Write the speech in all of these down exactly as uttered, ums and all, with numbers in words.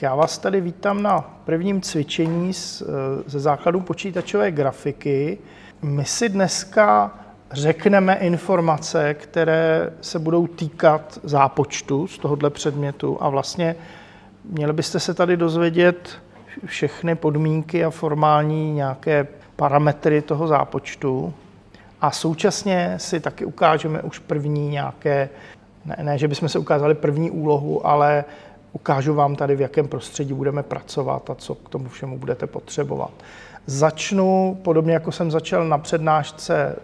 já vás tady vítám na prvním cvičení z, ze základů počítačové grafiky. My si dneska řekneme informace, které se budou týkat zápočtu z tohohle předmětu a vlastně měli byste se tady dozvědět všechny podmínky a formální nějaké parametry toho zápočtu a současně si taky ukážeme už první nějaké, ne, ne že bychom se ukázali první úlohu, ale ukážu vám tady, v jakém prostředí budeme pracovat a co k tomu všemu budete potřebovat. Začnu, podobně jako jsem začal na přednášce,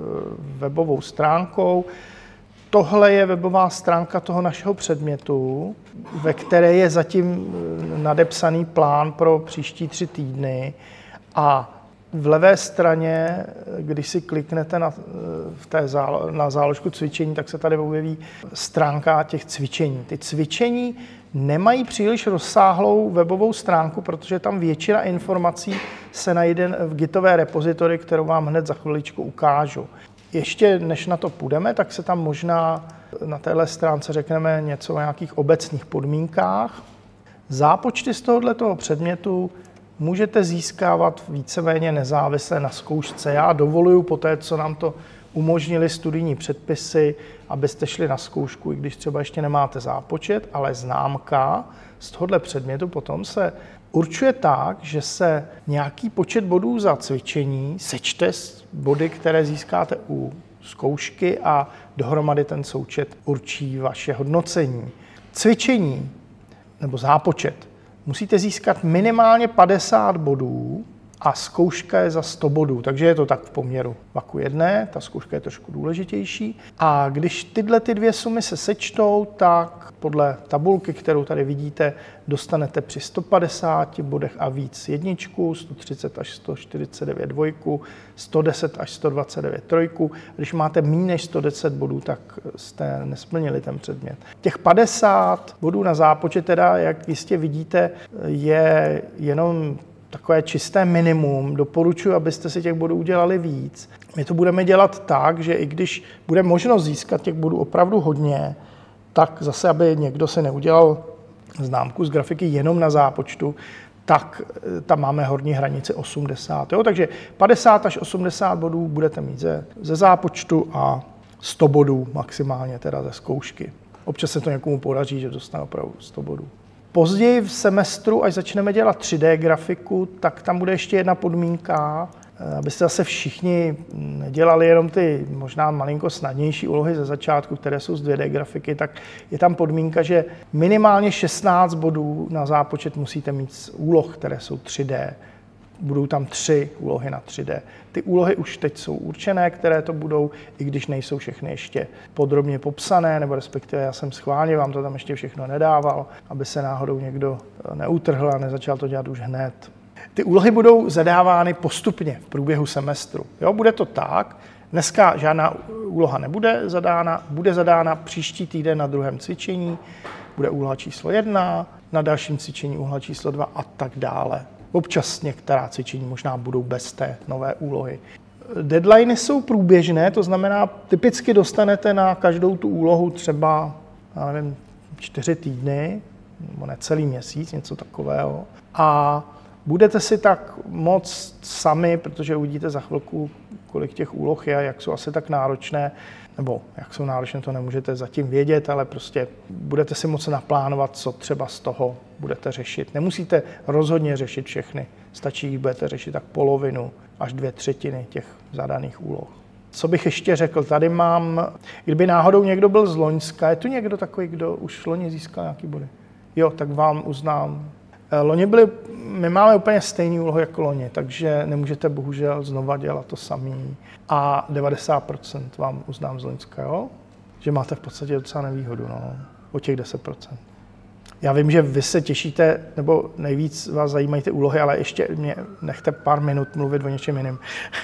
webovou stránkou. Tohle je webová stránka toho našeho předmětu, ve které je zatím nadepsaný plán pro příští tři týdny a v levé straně, když si kliknete na, v té zálo, na záložku cvičení, tak se tady objeví stránka těch cvičení. Ty cvičení nemají příliš rozsáhlou webovou stránku, protože tam většina informací se najde v gitové repozitory, kterou vám hned za chviličku ukážu. Ještě než na to půjdeme, tak se tam možná na téhle stránce řekneme něco o nějakých obecných podmínkách. Zápočty z tohoto předmětu můžete získávat víceméně nezávisle na zkoušce. Já dovoluju po té, co nám to umožnili studijní předpisy, abyste šli na zkoušku, i když třeba ještě nemáte zápočet, ale známka z tohoto předmětu potom se určuje tak, že se nějaký počet bodů za cvičení sečte s body, které získáte u zkoušky a dohromady ten součet určí vaše hodnocení. Cvičení nebo zápočet musíte získat minimálně padesát bodů a zkouška je za sto bodů, takže je to tak v poměru dva ku jedné, ta zkouška je trošku důležitější. A když tyhle ty dvě sumy se sečtou, tak podle tabulky, kterou tady vidíte, dostanete při sto padesáti bodech a víc jedničku, sto třicet až sto čtyřicet devět dvojku, sto deset až sto dvacet devět trojku. Když máte méně než sto deset bodů, tak jste nesplnili ten předmět. Těch padesát bodů na zápočet, teda, jak jistě vidíte, je jenom takové čisté minimum. Doporučuji, abyste si těch bodů udělali víc. My to budeme dělat tak, že i když bude možnost získat těch bodů opravdu hodně, tak zase, aby někdo si neudělal známku z grafiky jenom na zápočtu, tak tam máme horní hranici osmdesát. Jo? Takže padesát až osmdesát bodů budete mít ze, ze zápočtu a sto bodů maximálně teda ze zkoušky. Občas se to někomu podaří, že dostane opravdu sto bodů. Později v semestru, až začneme dělat tři dé grafiku, tak tam bude ještě jedna podmínka, abyste zase všichni nedělali jenom ty možná malinko snadnější úlohy ze začátku, které jsou z dvě dé grafiky, tak je tam podmínka, že minimálně šestnáct bodů na zápočet musíte mít z úloh, které jsou tři dé. Budou tam tři úlohy na tři dé. Ty úlohy už teď jsou určené, které to budou, i když nejsou všechny ještě podrobně popsané, nebo respektive já jsem schválně vám to tam ještě všechno nedával, aby se náhodou někdo neutrhl a nezačal to dělat už hned. Ty úlohy budou zadávány postupně v průběhu semestru. Jo, bude to tak, dneska žádná úloha nebude zadána, bude zadána příští týden na druhém cvičení, bude úloha číslo jedna, na dalším cvičení úloha číslo dva a tak dále. Občas některá cvičení možná budou bez té nové úlohy. Deadliny jsou průběžné, to znamená, typicky dostanete na každou tu úlohu třeba, já nevím, čtyři týdny, nebo necelý měsíc, něco takového. A budete si tak moc sami, protože uvidíte za chvilku, kolik těch úloh je, jak jsou asi tak náročné, nebo jak jsou náročné, to nemůžete zatím vědět, ale prostě budete si moci naplánovat, co třeba z toho budete řešit. Nemusíte rozhodně řešit všechny, stačí, když budete řešit tak polovinu až dvě třetiny těch zadaných úloh. Co bych ještě řekl, tady mám, kdyby náhodou někdo byl z Loňska, je tu někdo takový, kdo už loni získal nějaký body? Jo, tak vám uznám. Loni byly, my máme úplně stejný úlohy jako loni, takže nemůžete bohužel znova dělat to samý. A devadesát procent vám uznám z Loňska, jo? Že máte v podstatě docela nevýhodu, no, o těch deset procent. Já vím, že vy se těšíte, nebo nejvíc vás zajímají ty úlohy, ale ještě mě nechte pár minut mluvit o něčem jiném.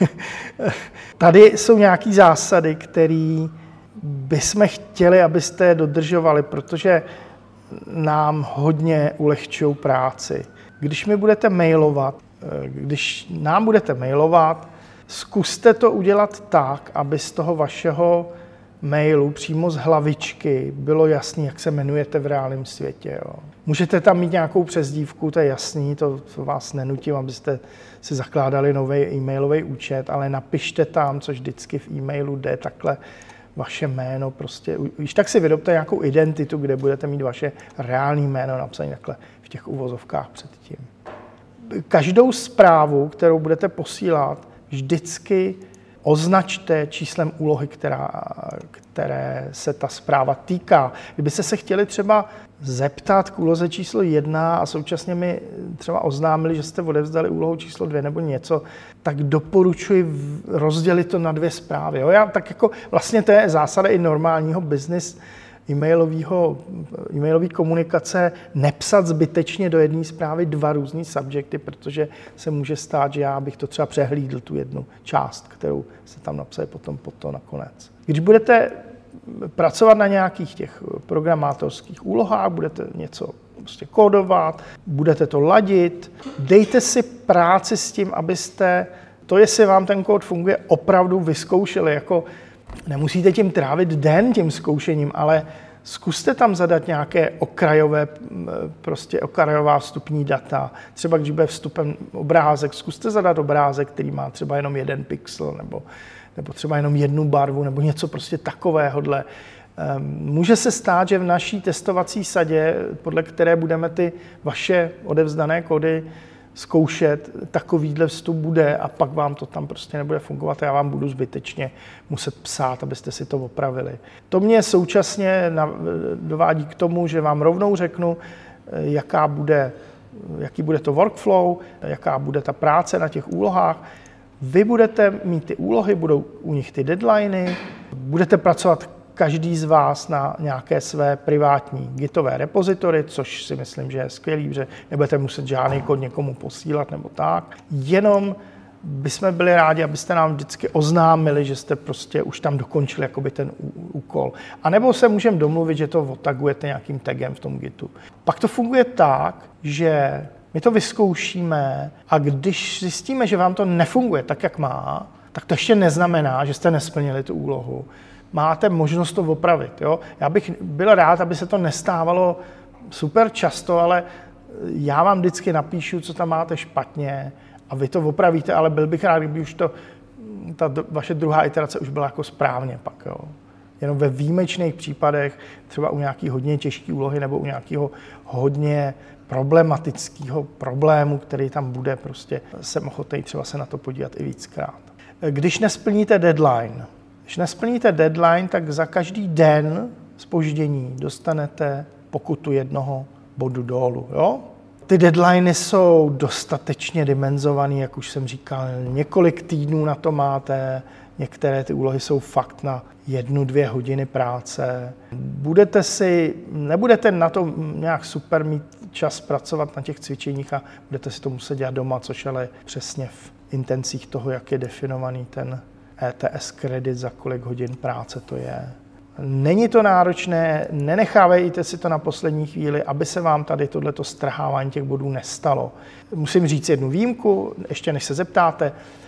Tady jsou nějaké zásady, které bychom chtěli, abyste dodržovali, protože nám hodně ulehčují práci. Když mi budete mailovat, když nám budete mailovat, zkuste to udělat tak, aby z toho vašeho mailu přímo z hlavičky bylo jasný, jak se jmenujete v reálném světě. Jo. Můžete tam mít nějakou přezdívku, to je jasný, to, to vás nenutím, abyste si zakládali nový e-mailový účet, ale napište tam, což vždycky v e-mailu jde takhle, vaše jméno prostě. Už tak si vyrobte nějakou identitu, kde budete mít vaše reální jméno napsané takhle v těch uvozovkách předtím. Každou zprávu, kterou budete posílat, vždycky označte číslem úlohy, která, které se ta zpráva týká. Kdybyste se chtěli třeba zeptat k úloze číslo jedna a současně mi třeba oznámili, že jste odevzdali úlohu číslo dvě nebo něco, tak doporučuji rozdělit to na dvě zprávy. Jo? Já, tak jako vlastně to je zásada i normálního business e-mailového, e-mailové komunikace, nepsat zbytečně do jedné zprávy dva různý subjekty, protože se může stát, že já bych to třeba přehlídl, tu jednu část, kterou se tam napsali potom po to nakonec. Když budete pracovat na nějakých těch programátorských úlohách, budete něco prostě kódovat, budete to ladit, dejte si práci s tím, abyste to, jestli vám ten kód funguje, opravdu vyzkoušeli. Jako nemusíte tím trávit den tím zkoušením, ale zkuste tam zadat nějaké okrajové, prostě okrajová vstupní data. Třeba když bude vstupem obrázek, zkuste zadat obrázek, který má třeba jenom jeden pixel nebo, nebo třeba jenom jednu barvu nebo něco prostě takovéhodle. Může se stát, že v naší testovací sadě, podle které budeme ty vaše odevzdané kódy zkoušet, takovýhle vstup bude a pak vám to tam prostě nebude fungovat a já vám budu zbytečně muset psát, abyste si to opravili. To mě současně dovádí k tomu, že vám rovnou řeknu, jaká bude, jaký bude to workflow, jaká bude ta práce na těch úlohách. Vy budete mít ty úlohy, budou u nich ty deadliny, budete pracovat každý z vás na nějaké své privátní gitové repozitory, což si myslím, že je skvělý, že nebudete muset žádný kód někomu posílat nebo tak. Jenom bychom byli rádi, abyste nám vždycky oznámili, že jste prostě už tam dokončili jakoby ten úkol. A nebo se můžeme domluvit, že to otagujete nějakým tagem v tom gitu. Pak to funguje tak, že my to vyzkoušíme a když zjistíme, že vám to nefunguje tak, jak má, tak to ještě neznamená, že jste nesplnili tu úlohu. Máte možnost to opravit. Jo? Já bych byl rád, aby se to nestávalo super často, ale já vám vždycky napíšu, co tam máte špatně a vy to opravíte, ale byl bych rád, kdyby už to, ta vaše druhá iterace už byla jako správně pak. Jo? Jenom ve výjimečných případech, třeba u nějaký hodně těžké úlohy nebo u nějakého hodně problematického problému, který tam bude, prostě jsem ochotný třeba se na to podívat i víckrát. Když nesplníte deadline, Když nesplníte deadline, tak za každý den zpoždění dostanete pokutu jednoho bodu dolů. Jo? Ty deadliny jsou dostatečně dimenzované, jak už jsem říkal, několik týdnů na to máte, některé ty úlohy jsou fakt na jednu, dvě hodiny práce. Budete si, nebudete na to nějak super mít čas pracovat na těch cvičeních a budete si to muset dělat doma, což ale přesně v intencích toho, jak je definovaný ten E T S kredit, za kolik hodin práce to je. Není to náročné, nenechávejte si to na poslední chvíli, aby se vám tady tohleto strhávání těch bodů nestalo. Musím říct jednu výjimku, ještě než se zeptáte.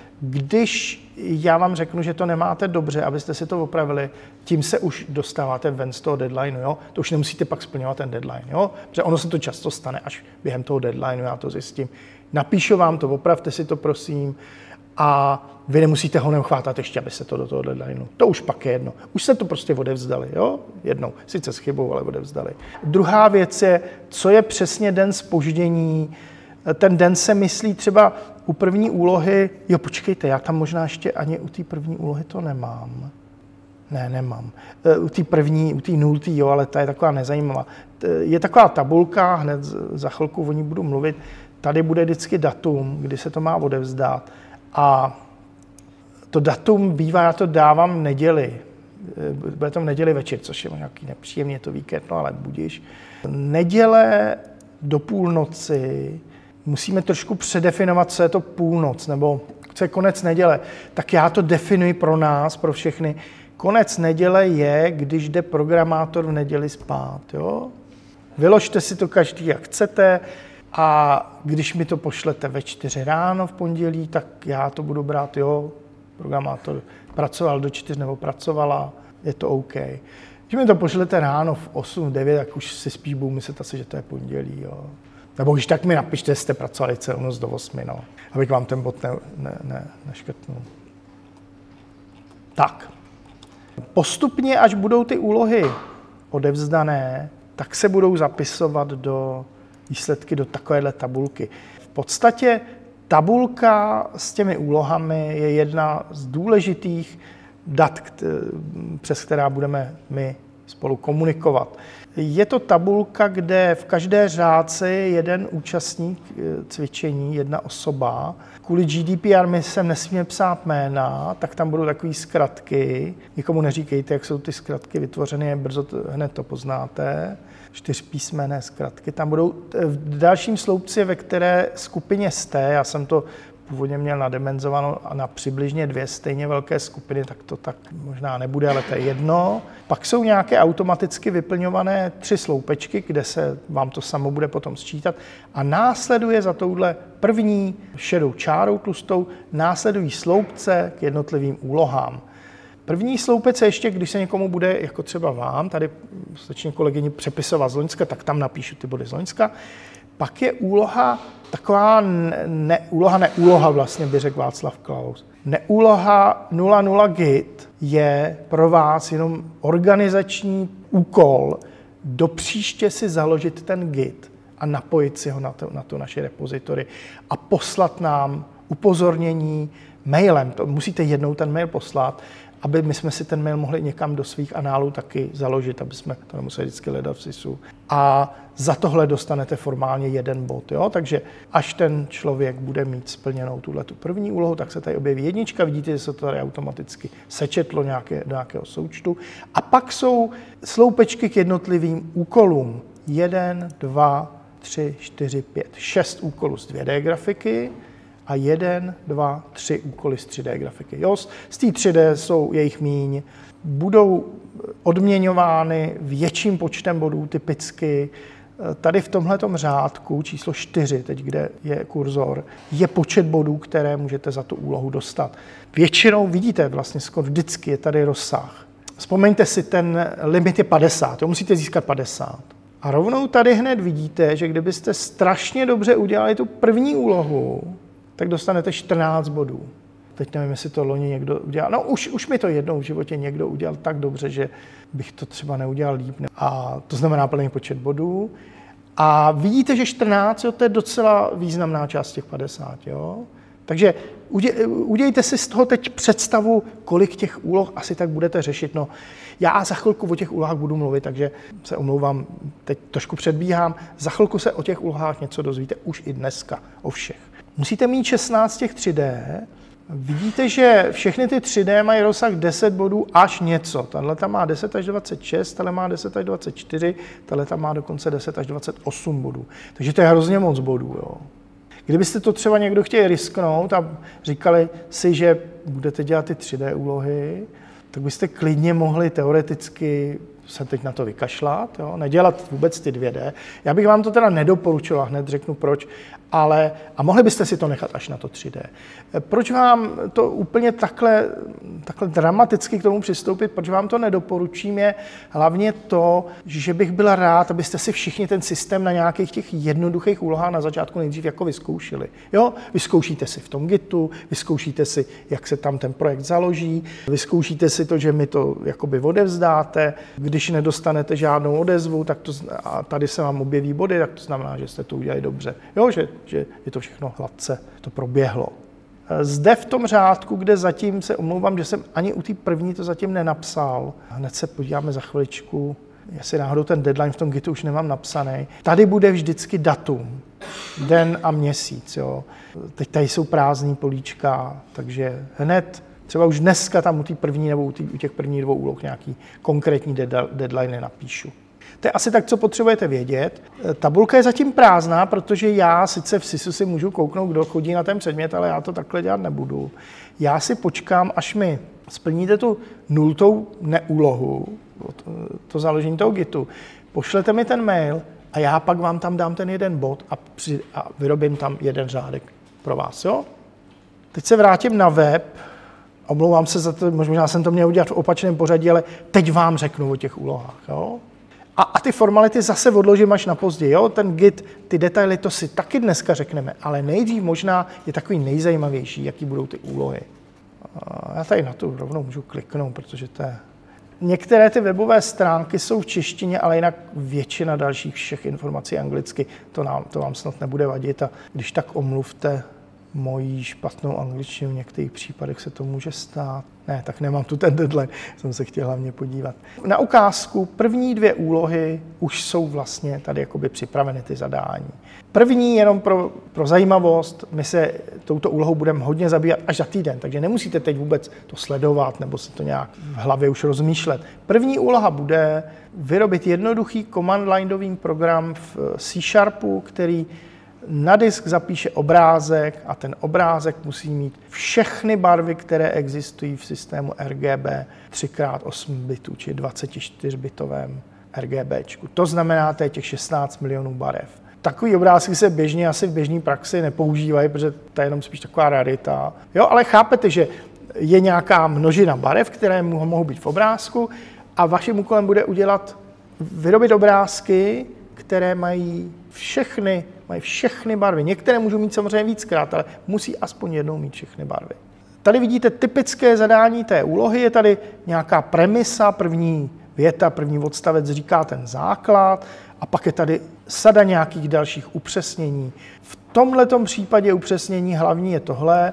Když já vám řeknu, že to nemáte dobře, abyste si to opravili, tím se už dostáváte ven z toho deadlineu. Jo? To už nemusíte pak splňovat ten deadline. Jo? Protože ono se to často stane až během toho deadlineu, já to zjistím. Napíšu vám to, opravte si to, prosím. A vy nemusíte ho neuchvátat ještě, aby se to do toho deadlineu. To už pak je jedno. Už se to prostě odevzdali, jo? Jednou. Sice s chybou, ale odevzdali. Druhá věc je, co je přesně den zpoždění. Ten den se myslí třeba u první úlohy, jo, počkejte, já tam možná ještě ani u té první úlohy to nemám. Ne, nemám. U té první, u té nultý, jo, ale ta je taková nezajímavá. Je taková tabulka, hned za chvilku o ní budu mluvit. Tady bude vždycky datum, kdy se to má odevzdat. A to datum bývá, já to dávám v neděli. Bude to v neděli večer, což je nějaký nepříjemný, je to víkend, no ale budiš. Neděle do půlnoci musíme trošku předefinovat, co je to půlnoc, nebo co je konec neděle. Tak já to definuji pro nás, pro všechny. Konec neděle je, když jde programátor v neděli spát. Jo? Vyložte si to každý, jak chcete. A když mi to pošlete ve čtyři ráno v pondělí, tak já to budu brát, jo, programátor pracoval do čtyř nebo pracovala. je to OK. Když mi to pošlete ráno v osm, devět, tak už si spíš budu myslet asi, že to je pondělí. Jo. Nebo když tak mi napište, že jste pracovali celou noc do osmi, no, abych vám ten bod ne, ne, ne, neškrtnul. Tak. Postupně, až budou ty úlohy odevzdané, tak se budou zapisovat do výsledky do takovéhle tabulky. V podstatě tabulka s těmi úlohami je jedna z důležitých dat, přes která budeme my spolu komunikovat. Je to tabulka, kde v každé řádce je jeden účastník cvičení, jedna osoba. Kvůli G D P R my sem nesmíme psát jména, tak tam budou takové zkratky. Nikomu neříkejte, jak jsou ty zkratky vytvořeny, brzo to, hned to poznáte. Čtyřpísmenné zkratky. Tam budou v dalším sloupci, ve které skupině jste, já jsem to původně měl nadimenzováno na přibližně dvě stejně velké skupiny, tak to tak možná nebude, ale to je jedno. Pak jsou nějaké automaticky vyplňované tři sloupečky, kde se vám to samo bude potom sčítat a následuje za touhle první šedou čárou tlustou, následují sloupce k jednotlivým úlohám. První sloupec je ještě, když se někomu bude, jako třeba vám, tady začne kolegyni přepisovat z Loňska, tak tam napíšu ty body z Loňska. Pak je úloha, taková ne, úloha, neúloha vlastně, by řekl Václav Klaus. Neúloha nula nula git je pro vás jenom organizační úkol do příště si založit ten git a napojit si ho na to, na to naše repozitory a poslat nám upozornění mailem. To musíte jednou ten mail poslat, aby my jsme si ten mail mohli někam do svých análů taky založit, aby jsme to nemuseli vždycky hledat v S I S u. A za tohle dostanete formálně jeden bod. Jo? Takže až ten člověk bude mít splněnou tuhletu první úlohu, tak se tady objeví jednička, vidíte, že se to tady automaticky sečetlo nějaké, do nějakého součtu. A pak jsou sloupečky k jednotlivým úkolům. Jeden, dva, tři, čtyři, pět, šest úkolů z dvě dé grafiky, a jeden, dva, tři úkoly z tři dé grafiky. Jo, z té tři dé jsou jejich míň, budou odměňovány větším počtem bodů typicky. Tady v tomhletom řádku číslo čtyři, teď kde je kurzor, je počet bodů, které můžete za tu úlohu dostat. Většinou vidíte, vlastně skoro vždycky je tady rozsah. Vzpomeňte si, ten limit je padesát, jo, musíte získat padesát. A rovnou tady hned vidíte, že kdybyste strašně dobře udělali tu první úlohu, tak dostanete čtrnáct bodů. Teď nevím, jestli to loni někdo udělal. No už, už mi to jednou v životě někdo udělal tak dobře, že bych to třeba neudělal líp. A to znamená plný počet bodů. A vidíte, že čtrnáct, jo, to je docela významná část těch padesáti. Jo? Takže udělejte si z toho teď představu, kolik těch úloh asi tak budete řešit. No, já za chvilku o těch úlohách budu mluvit, takže se omlouvám, teď trošku předbíhám. Za chvilku se o těch úlohách něco dozvíte už i dneska, o všech. Musíte mít šestnáct těch tři dé. Vidíte, že všechny ty tři dé mají rozsah deset bodů až něco. Tahle tam má deset až dvacet šest, tahle má deset až dvacet čtyři, tahle tam má dokonce deset až dvacet osm bodů. Takže to je hrozně moc bodů. Jo. Kdybyste to třeba někdo chtěl risknout a říkali si, že budete dělat ty tři dé úlohy, tak byste klidně mohli teoreticky se teď na to vykašlat, jo? Nedělat vůbec ty dvě dé. Já bych vám to teda nedoporučoval, hned řeknu proč, ale a mohli byste si to nechat až na to tři dé. Proč vám to úplně takhle, takhle dramaticky k tomu přistoupit, proč vám to nedoporučím, je hlavně to, že bych byl rád, abyste si všichni ten systém na nějakých těch jednoduchých úlohách na začátku nejdřív jako vyzkoušeli. Jo? Vyzkoušíte si v tom Gitu, vyzkoušíte si, jak se tam ten projekt založí, vyzkoušíte si to, že mi to jakoby odevzdáte. Když nedostanete žádnou odezvu, tak to, a tady se vám objeví body, tak to znamená, že jste to udělali dobře. Jo, že, že je to všechno hladce, to proběhlo. Zde v tom řádku, kde zatím se omlouvám, že jsem ani u té první to zatím nenapsal, hned se podíváme za chviličku, jestli náhodou ten deadline v tom Gitu už nemám napsaný. Tady bude vždycky datum, den a měsíc. Jo. Teď tady jsou prázdný políčka, takže hned třeba už dneska tam u té první nebo u, tý, u těch prvních dvou úloh nějaký konkrétní deadline napíšu. To je asi tak, co potřebujete vědět. Tabulka je zatím prázdná, protože já sice v S I S u si můžu kouknout, kdo chodí na ten předmět, ale já to takhle dělat nebudu. Já si počkám, až mi splníte tu nultou neúlohu, to, to založení toho Gitu, pošlete mi ten mail a já pak vám tam dám ten jeden bod a, při, a vyrobím tam jeden řádek pro vás. Jo? Teď se vrátím na web. Omlouvám se za to, možná jsem to měl udělat v opačném pořadí, ale teď vám řeknu o těch úlohách. Jo? A, a ty formality zase odložím až na později. Jo? Ten git, ty detaily, to si taky dneska řekneme, ale nejdřív možná je takový nejzajímavější, jaký budou ty úlohy. A já tady na to rovnou můžu kliknout, protože to je... Některé ty webové stránky jsou v češtině, ale jinak většina dalších všech informací anglicky. To, nám, to vám snad nebude vadit a když tak omluvte mojí špatnou angličtinu, v některých případech se to může stát. Ne, tak nemám tu ten deadline, jsem se chtěl hlavně podívat. Na ukázku první dvě úlohy už jsou vlastně tady jakoby připraveny ty zadání. První, jenom pro, pro zajímavost, my se touto úlohou budeme hodně zabývat až za týden, takže nemusíte teď vůbec to sledovat nebo se to nějak v hlavě už rozmýšlet. První úloha bude vyrobit jednoduchý command lineový program v C Sharpu, který na disk zapíše obrázek a ten obrázek musí mít všechny barvy, které existují v systému R G B tři krát osm bitů, či dvacetičtyřbitovém RGBčku. To znamená, to je těch šestnáct milionů barev. Takový obrázky se běžně asi v běžné praxi nepoužívají, protože to je jenom spíš taková rarita. Jo, ale chápete, že je nějaká množina barev, které mohou být v obrázku a vaším úkolem bude udělat, vyrobit obrázky, které mají všechny, mají všechny barvy. Některé můžou mít samozřejmě víckrát, ale musí aspoň jednou mít všechny barvy. Tady vidíte typické zadání té úlohy, je tady nějaká premisa, první věta, první odstavec říká ten základ a pak je tady sada nějakých dalších upřesnění. V tomhletom případě upřesnění hlavní je tohle,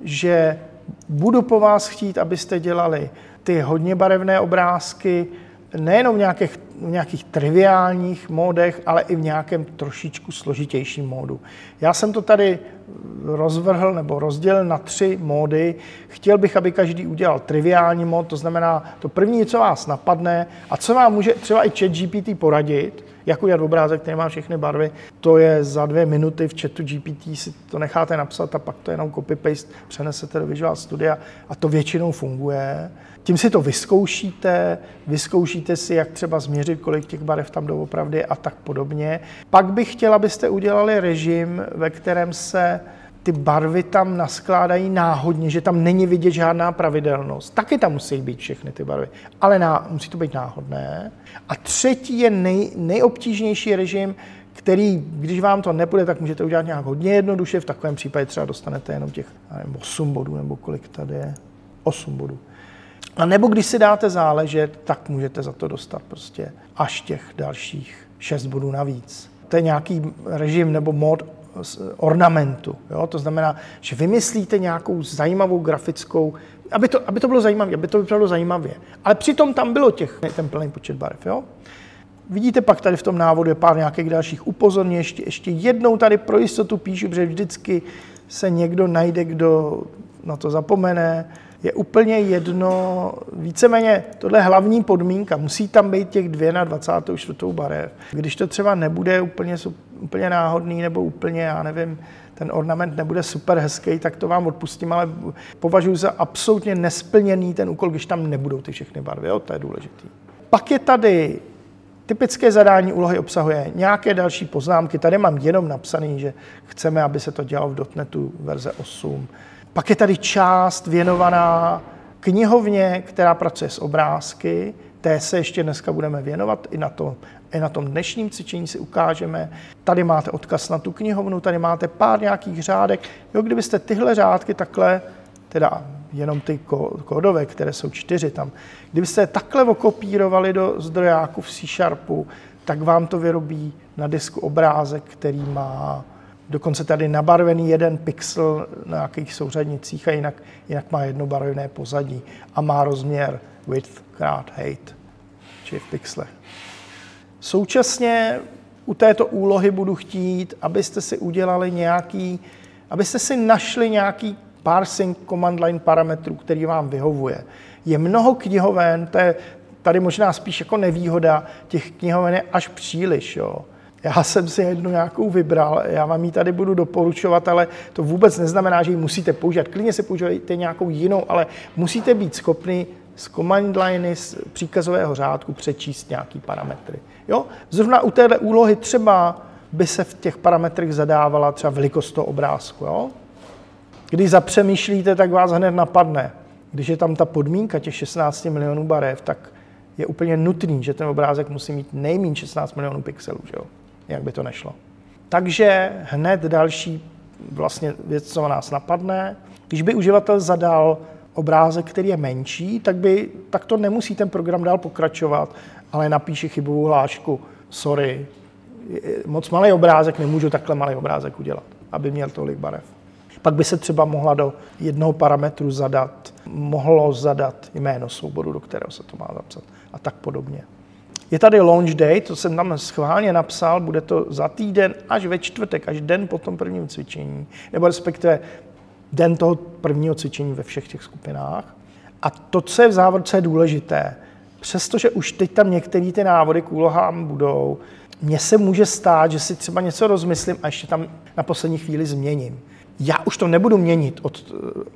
že budu po vás chtít, abyste dělali ty hodně barevné obrázky, nejenom v nějakých, v nějakých triviálních módech, ale i v nějakém trošičku složitějším módu. Já jsem to tady rozvrhl nebo rozdělil na tři módy. Chtěl bych, aby každý udělal triviální mód, to znamená to první, co vás napadne a co vám může třeba i ChatGPT poradit, jak udělat obrázek, který má všechny barvy. To je za dvě minuty v chatu G P T, si to necháte napsat a pak to jenom copy-paste přenesete do Visual Studia a to většinou funguje. Tím si to vyzkoušíte, vyzkoušíte si, jak třeba změřit, kolik těch barev tam doopravdy a tak podobně. Pak bych chtěl, abyste udělali režim, ve kterém se ty barvy tam naskládají náhodně, že tam není vidět žádná pravidelnost. Taky tam musí být všechny ty barvy, ale ná, musí to být náhodné. A třetí je nej, nejobtížnější režim, který, když vám to nepůjde, tak můžete udělat nějak hodně jednoduše. V takovém případě třeba dostanete jenom těch nevím, osm bodů, nebo kolik tady je, osm bodů. A nebo když si dáte záležet, tak můžete za to dostat prostě až těch dalších šest bodů navíc. To je nějaký režim nebo mod ornamentu. Jo? To znamená, že vymyslíte nějakou zajímavou grafickou, aby to, aby to bylo zajímavé, aby to vypadalo zajímavě. Ale přitom tam bylo těch, ten plný počet barev. Jo? Vidíte pak tady v tom návodu je pár nějakých dalších upozornění. Ještě, ještě jednou tady pro jistotu píšu, protože vždycky se někdo najde, kdo na to zapomene. Je úplně jedno, víceméně tohle je hlavní podmínka. Musí tam být těch dvě na dvacátou čtvrtou barev. Když to třeba nebude úplně, úplně náhodný nebo úplně, já nevím, ten ornament nebude super hezký, tak to vám odpustím, ale považuji za absolutně nesplněný ten úkol, když tam nebudou ty všechny barvy. Jo, to je důležitý. Pak je tady typické zadání úlohy obsahuje nějaké další poznámky. Tady mám jenom napsaný, že chceme, aby se to dělalo v dotnetu verze osm. Pak je tady část věnovaná knihovně, která pracuje s obrázky. Té se ještě dneska budeme věnovat, i na, to, i na tom dnešním cvičení si ukážeme. Tady máte odkaz na tu knihovnu, tady máte pár nějakých řádek. Jo, kdybyste tyhle řádky takhle, teda jenom ty kódové, které jsou čtyři tam, kdybyste je takhle okopírovali do zdrojáku v C Sharpu, tak vám to vyrobí na disku obrázek, který má dokonce tady nabarvený jeden pixel na nějakých souřadnicích a jinak, jinak má jednobarevné pozadí a má rozměr width krát height, čili v pixlech. Současně u této úlohy budu chtít, abyste si udělali nějaký, abyste si našli nějaký parsing command line parametrů, který vám vyhovuje. Je mnoho knihoven, to je tady možná spíš jako nevýhoda, těch knihoven je až příliš, jo. Já jsem si jednu nějakou vybral, já vám ji tady budu doporučovat, ale to vůbec neznamená, že ji musíte používat. Klidně si použijte nějakou jinou, ale musíte být schopni z command liney, z příkazového řádku přečíst nějaký parametry. Jo? Zrovna u téhle úlohy třeba by se v těch parametrech zadávala třeba velikost toho obrázku. Jo? Když zapřemýšlíte, tak vás hned napadne. když je tam ta podmínka těch šestnáct milionů barev, tak je úplně nutný, že ten obrázek musí mít nejméně šestnáct milionů pixelů, že jo? Jak by to nešlo. Takže hned další vlastně věc, co nás napadne, když by uživatel zadal obrázek, který je menší, tak, by, tak to nemusí ten program dál pokračovat, ale napíše chybovou hlášku, sorry, moc malý obrázek, nemůžu takhle malý obrázek udělat, aby měl tolik barev. Pak by se třeba mohla do jednoho parametru zadat, mohlo zadat jméno souboru, do kterého se to má zapsat a tak podobně. Je tady launch day, to jsem tam schválně napsal, bude to za týden až ve čtvrtek, až den po tom prvním cvičení, nebo respektive den toho prvního cvičení ve všech těch skupinách. A to, co je v závorce důležité, přestože už teď tam některé ty návody k úlohám budou, mně se může stát, že si třeba něco rozmyslím a ještě tam na poslední chvíli změním. Já už to nebudu měnit od,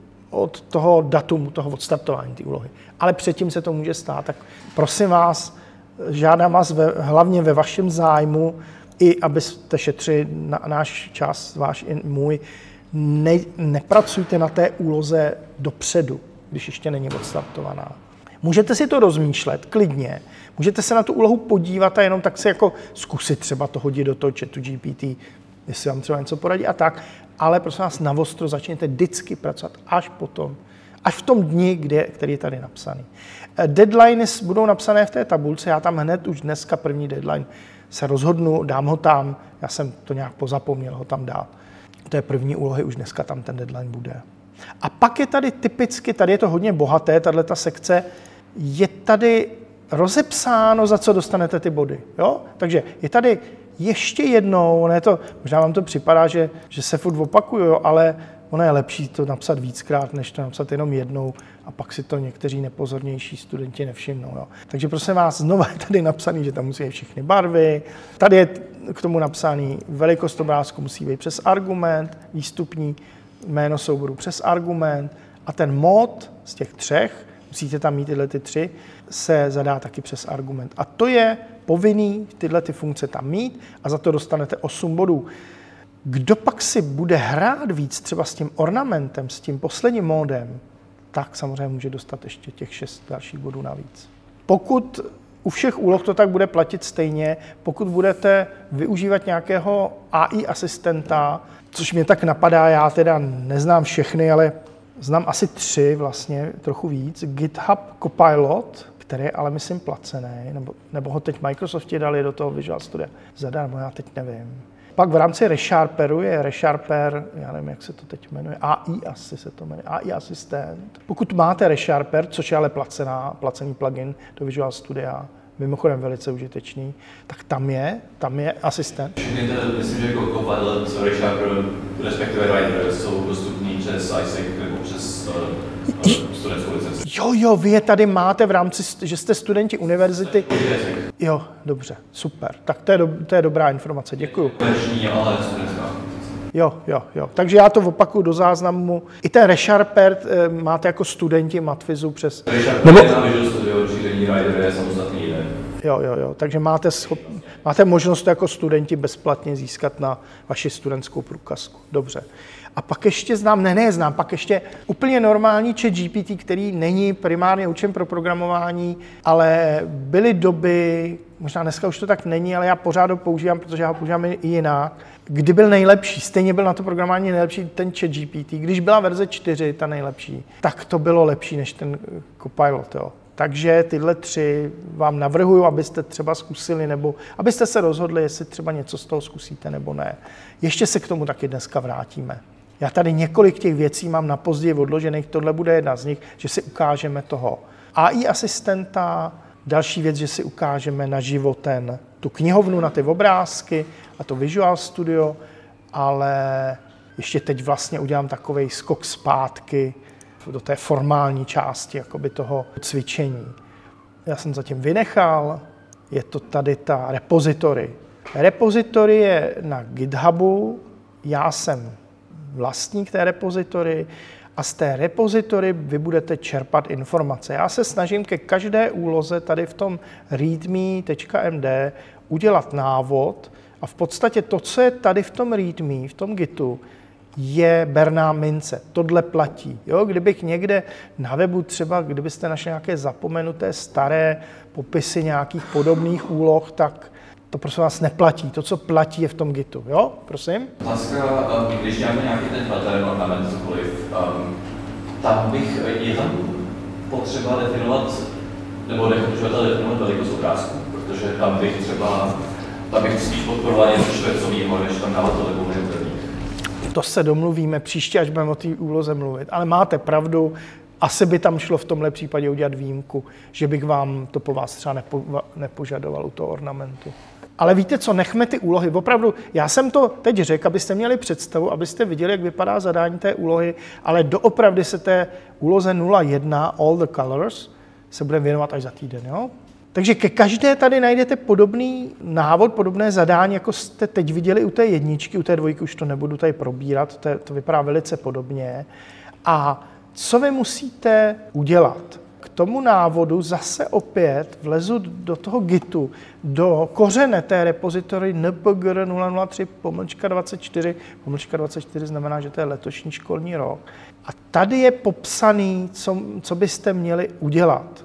od toho datumu, toho odstartování té úlohy, ale předtím se to může stát. Tak prosím vás, žádám vás ve, hlavně ve vašem zájmu, i abyste šetřili na náš čas, váš i můj, ne, nepracujte na té úloze dopředu, když ještě není odstartovaná. Můžete si to rozmýšlet klidně, můžete se na tu úlohu podívat a jenom tak si jako zkusit třeba to hodit do toho chatu G P T, jestli vám třeba něco poradí a tak, ale prosím vás navostro začněte vždycky pracovat až potom, až v tom dni, kde, který je tady napsaný. Deadlines budou napsané v té tabulce, já tam hned už dneska první deadline se rozhodnu, dám ho tam, já jsem to nějak pozapomněl ho tam dát. To je první úlohy, už dneska tam ten deadline bude. A pak je tady typicky, tady je to hodně bohaté, tato sekce, je tady rozepsáno, za co dostanete ty body. Jo? Takže je tady ještě jednou, ne to, možná vám to připadá, že, že se furt opakuju, ale ono je lepší to napsat víckrát, než to napsat jenom jednou a pak si to někteří nepozornější studenti nevšimnou. Jo. Takže prosím vás, znovu je tady napsaný, že tam musí být všechny barvy. Tady je k tomu napsaný, velikost obrázku musí být přes argument, výstupní jméno souboru přes argument a ten mod z těch třech, musíte tam mít tyhle ty tři, se zadá taky přes argument. A to je povinný tyhle ty funkce tam mít a za to dostanete osm bodů. Kdo pak si bude hrát víc třeba s tím ornamentem, s tím posledním módem, tak samozřejmě může dostat ještě těch šest dalších bodů navíc. Pokud u všech úloh to tak bude platit stejně, pokud budete využívat nějakého A I asistenta, což mě tak napadá, já teda neznám všechny, ale znám asi tři vlastně, trochu víc. GitHub Copilot, který je ale myslím placený, nebo, nebo ho teď Microsofti dali do toho Visual Studia zadarmo, já teď nevím. Pak v rámci ReSharperu je ReSharper, já nevím, jak se to teď jmenuje, A I asi se to jmenuje, A I asistent. Pokud máte ReSharper, což je ale placená, placený plugin do Visual Studia, mimochodem velice užitečný, tak tam je, tam je asistent. Myslím, že jako Copilot, ReSharper, respektive Rider jsou dostupní přes I S A C nebo přes uh, studentskou licenci. Jo, jo, vy je tady máte v rámci, že jste studenti univerzity. Jo, dobře, super. Tak to je, do, to je dobrá informace, děkuju. Komerční, ale studentská. Jo, jo, jo. Takže já to opakuju do záznamu. I ten ReSharper e, máte jako studenti Matfizu přes... ReSharper Nebo... je na Visual Studio, šíření Rider je samostatný jeden. Jo, jo, jo. Takže máte, schop... máte možnost jako studenti bezplatně získat na vaši studentskou průkazku. Dobře. A pak ještě znám, ne, ne, znám, pak ještě úplně normální chat G P T, který není primárně učen pro programování, ale byly doby, možná dneska už to tak není, ale já pořád ho používám, protože já ho používám i jinak, kdy byl nejlepší, stejně byl na to programování nejlepší ten chat G P T. Když byla verze čtyři, ta nejlepší, tak to bylo lepší než ten Copilot, jo. Takže tyhle tři vám navrhuju, abyste třeba zkusili, nebo abyste se rozhodli, jestli třeba něco z toho zkusíte, nebo ne. Ještě se k tomu taky dneska vrátíme. Já tady několik těch věcí mám na později odložených, tohle bude jedna z nich, že si ukážeme toho A I asistenta, další věc, že si ukážeme naživo ten, tu knihovnu na ty obrázky a to Visual Studio, ale ještě teď vlastně udělám takovej skok zpátky do té formální části jakoby toho cvičení. Já jsem zatím vynechal, je to tady ta repository. Repository je na GitHubu, já jsem vlastník té repozitory a z té repozitory vy budete čerpat informace. Já se snažím ke každé úloze tady v tom readme tečka m d udělat návod a v podstatě to, co je tady v tom readme, v tom Gitu, je berná mince. Tohle platí. Jo? Kdybych někde na webu třeba, kdybyste našli nějaké zapomenuté staré popisy nějakých podobných úloh, tak to prosím vás neplatí. To, co platí, je v tom Gitu. Jo? Prosím? Otázka, když děláme nějaký ten pattern ornament, cokoliv, um, tam bych, je tam potřeba definovat, nebo nepotřeba definovat velikost obrázku, protože tam bych třeba, tam bych spíš podporoval něco čtvercovýho, než tam dávat to nebo nevěrný. To se domluvíme příště, až budeme o té úloze mluvit. Ale máte pravdu, asi by tam šlo v tomhle případě udělat výjimku, že bych vám to po vás třeba nepo, nepožadoval u toho ornamentu. Ale víte co, nechme ty úlohy. Opravdu, já jsem to teď řekl, abyste měli představu, abyste viděli, jak vypadá zadání té úlohy, ale doopravdy se té úloze nula jedna, all the colors, se budeme věnovat až za týden. Jo? Takže ke každé tady najdete podobný návod, podobné zadání, jako jste teď viděli u té jedničky, u té dvojky už to nebudu tady probírat, to, je, to vypadá velice podobně. A co vy musíte udělat? K tomu návodu zase opět vlezu do toho Gitu, do kořene té repozitory N P G R nula nula tři pomlčka dvacet čtyři, pomlčka dvacet čtyři znamená, že to je letošní školní rok. A tady je popsaný, co, co byste měli udělat.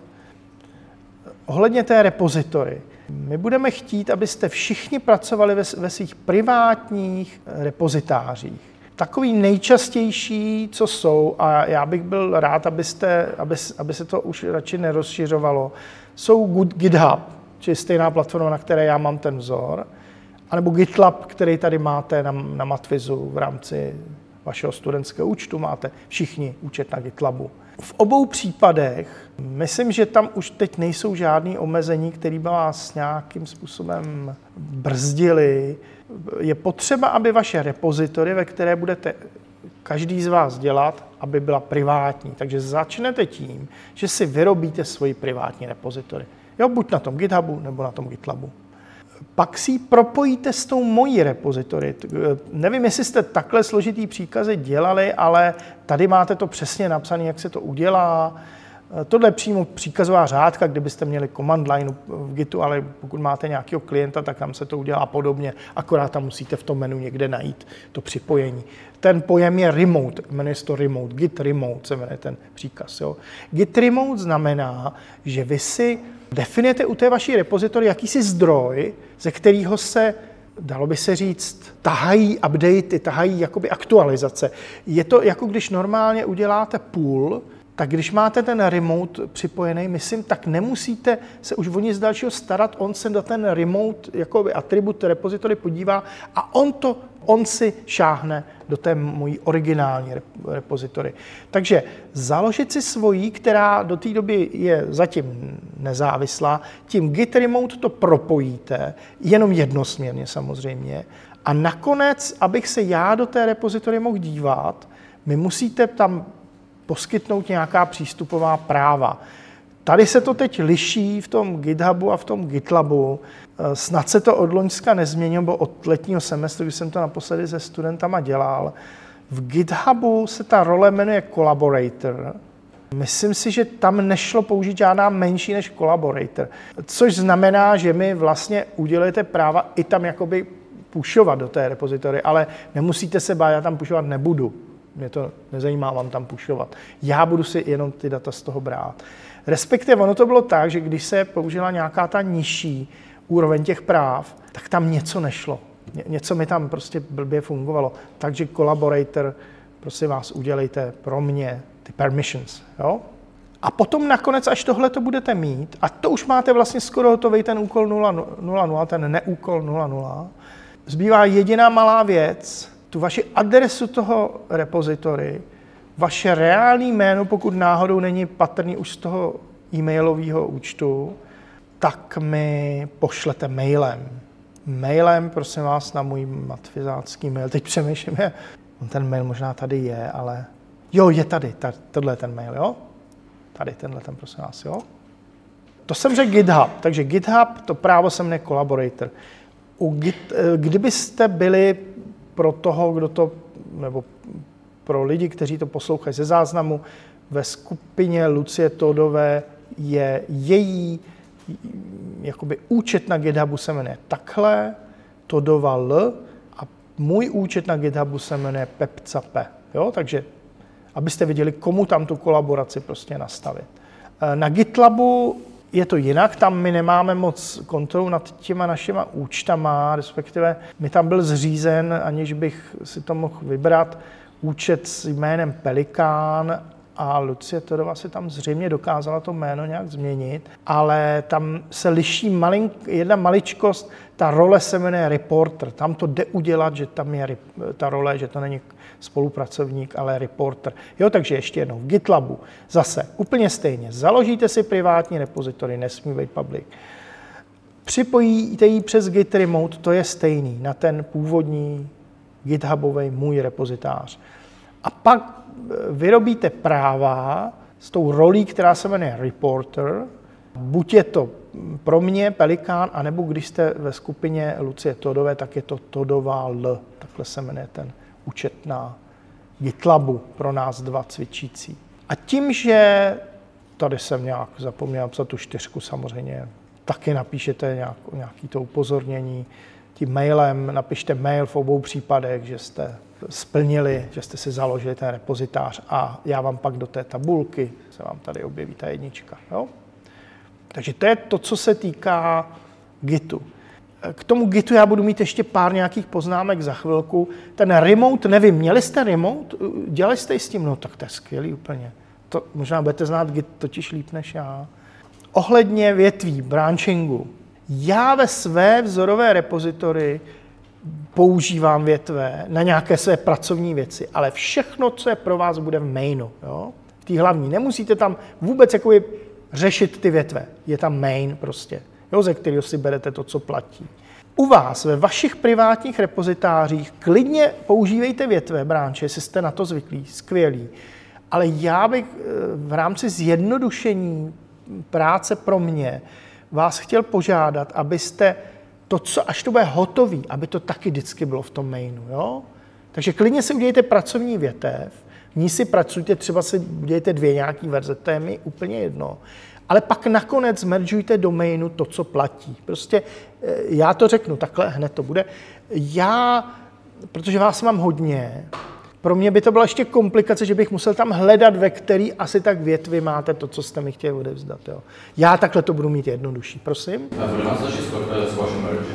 Ohledně té repozitory. My budeme chtít, abyste všichni pracovali ve, ve svých privátních repozitářích. Takový nejčastější, co jsou, a já bych byl rád, abyste, aby, aby se to už radši nerozšiřovalo, jsou GitHub, čili stejná platforma, na které já mám ten vzor, anebo GitLab, který tady máte na, na Matvizu v rámci vašeho studentského účtu, máte všichni účet na GitLabu. V obou případech myslím, že tam už teď nejsou žádné omezení, které by vás nějakým způsobem brzdily. Je potřeba, aby vaše repozitory, ve které budete každý z vás dělat, aby byla privátní. Takže začnete tím, že si vyrobíte svoji privátní repozitory. Jo, buď na tom GitHubu, nebo na tom GitLabu. Pak si ji propojíte s tou mojí repozitory. Nevím, jestli jste takhle složitý příkazy dělali, ale tady máte to přesně napsané, jak se to udělá. Tohle je přímo příkazová řádka, kdybyste měli command line v Gitu, ale pokud máte nějakého klienta, tak tam se to udělá podobně, akorát tam musíte v tom menu někde najít to připojení. Ten pojem je remote, jmenuje se to remote, git remote se jmenuje ten příkaz. Jo. Git remote znamená, že vy si definujete u té vaší repozitory jakýsi zdroj, ze kterého se, dalo by se říct, tahají updaty, tahají jakoby aktualizace. Je to jako když normálně uděláte pull, tak když máte ten remote připojený, myslím, tak nemusíte se už o nic dalšího starat, on se do ten remote jakoby atribut repozitory podívá a on to, on si šáhne do té mojí originální repozitory. Takže založit si svoji, která do té doby je zatím nezávislá, tím git remote to propojíte, jenom jednosměrně samozřejmě, a nakonec, abych se já do té repozitory mohl dívat, my musíte tam poskytnout nějaká přístupová práva. Tady se to teď liší v tom GitHubu a v tom GitLabu. Snad se to od loňska nezměnilo, bo od letního semestru, když jsem to naposledy se studentama dělal. V GitHubu se ta role jmenuje Collaborator. Myslím si, že tam nešlo použít žádná menší než Collaborator, což znamená, že mi vlastně udělujete práva i tam jakoby pushovat do té repozitory, ale nemusíte se bát, já tam pushovat nebudu. Mě to nezajímá vám tam pušovat. Já budu si jenom ty data z toho brát. Respektive ono to bylo tak, že když se použila nějaká ta nižší úroveň těch práv, tak tam něco nešlo. Ně, něco mi tam prostě blbě fungovalo. Takže Collaborator, prosím vás, udělejte pro mě ty permissions. Jo? A potom nakonec, až tohle to budete mít, a to už máte vlastně skoro hotový ten úkol nula nula nula, ten neúkol nula nula, zbývá jediná malá věc, tu vaši adresu toho repozitory, vaše reální jméno, pokud náhodou není patrný už z toho e-mailového účtu, tak mi pošlete mailem. Mailem, prosím vás, na můj matvizácký mail. Teď přemýšlím, je, ten mail možná tady je, ale jo, je tady, tady tohle je ten mail, jo? Tady, tenhle ten, prosím vás, jo? To jsem řekl GitHub, takže GitHub, to právo se jmenuje Collaborator. U Git, kdybyste byli pro toho, kdo to, nebo pro lidi, kteří to poslouchají ze záznamu, ve skupině Lucie Todové je její jakoby účet na GitHubu se jmenuje takhle, Todova L, a Můj účet na GitHubu se jmenuje pepcape, jo? Takže abyste viděli, komu tam tu kolaboraci prostě nastavit. Na GitLabu je to jinak, tam my nemáme moc kontrolu nad těma našima účtama, respektive mi tam byl zřízen, aniž bych si to mohl vybrat, účet s jménem Pelikán a Lucie Todová si tam zřejmě dokázala to jméno nějak změnit, ale tam se liší malink, jedna maličkost, ta role se jmenuje reporter, tam to jde udělat, že tam je ta role, že to není spolupracovník, ale reporter. Jo, takže ještě jednou, v GitLabu zase úplně stejně, založíte si privátní repozitory, nesmí být public. Připojíte ji přes Git Remote, to je stejný na ten původní GitHubový můj repozitář. A pak vyrobíte práva s tou rolí, která se jmenuje reporter. Buď je to pro mě Pelikán, anebo když jste ve skupině Lucie Todové, tak je to Todová L. Takhle se jmenuje ten účet na GitLabu pro nás dva cvičící. A tím, že tady jsem nějak zapomněl napsat tu čtyřku samozřejmě, taky napíšete nějak, nějaký to upozornění. Tím mailem napište mail v obou případech, že jste splnili, že jste si založili ten repozitář a já vám pak do té tabulky se vám tady objeví ta jednička. Jo? Takže to je to, co se týká Gitu. K tomu Gitu já budu mít ještě pár nějakých poznámek za chvilku. Ten remote, nevím, měli jste remote? Dělali jste s tím? No tak to je skvělý úplně. To, možná budete znát Git totiž líp než já. Ohledně větví, branchingu. Já ve své vzorové repozitory používám větve na nějaké své pracovní věci, ale všechno, co je pro vás, bude v mainu. Jo? V té hlavní. Nemusíte tam vůbec jakoby řešit ty větve. Je tam main prostě, jo, ze kterého si berete to, co platí. U vás, ve vašich privátních repozitářích, klidně používejte větve, branče, jestli jste na to zvyklí, skvělý. Ale já bych v rámci zjednodušení práce pro mě vás chtěl požádat, abyste to, co až to bude hotový, aby to taky vždycky bylo v tom mainu. Jo? Takže klidně si udělejte pracovní větev, v ní si pracujte, třeba si udělejte dvě nějaký verze, to je mi úplně jedno. Ale pak nakonec mergeujte do mainu to, co platí. Prostě já to řeknu takhle, hned to bude. Já, protože vás mám hodně, pro mě by to byla ještě komplikace, že bych musel tam hledat, ve který asi tak větvi máte to, co jste mi chtěli odevzdat. Jo. Já takhle to budu mít jednodušší, prosím. Bude vám stačit s vaším merge?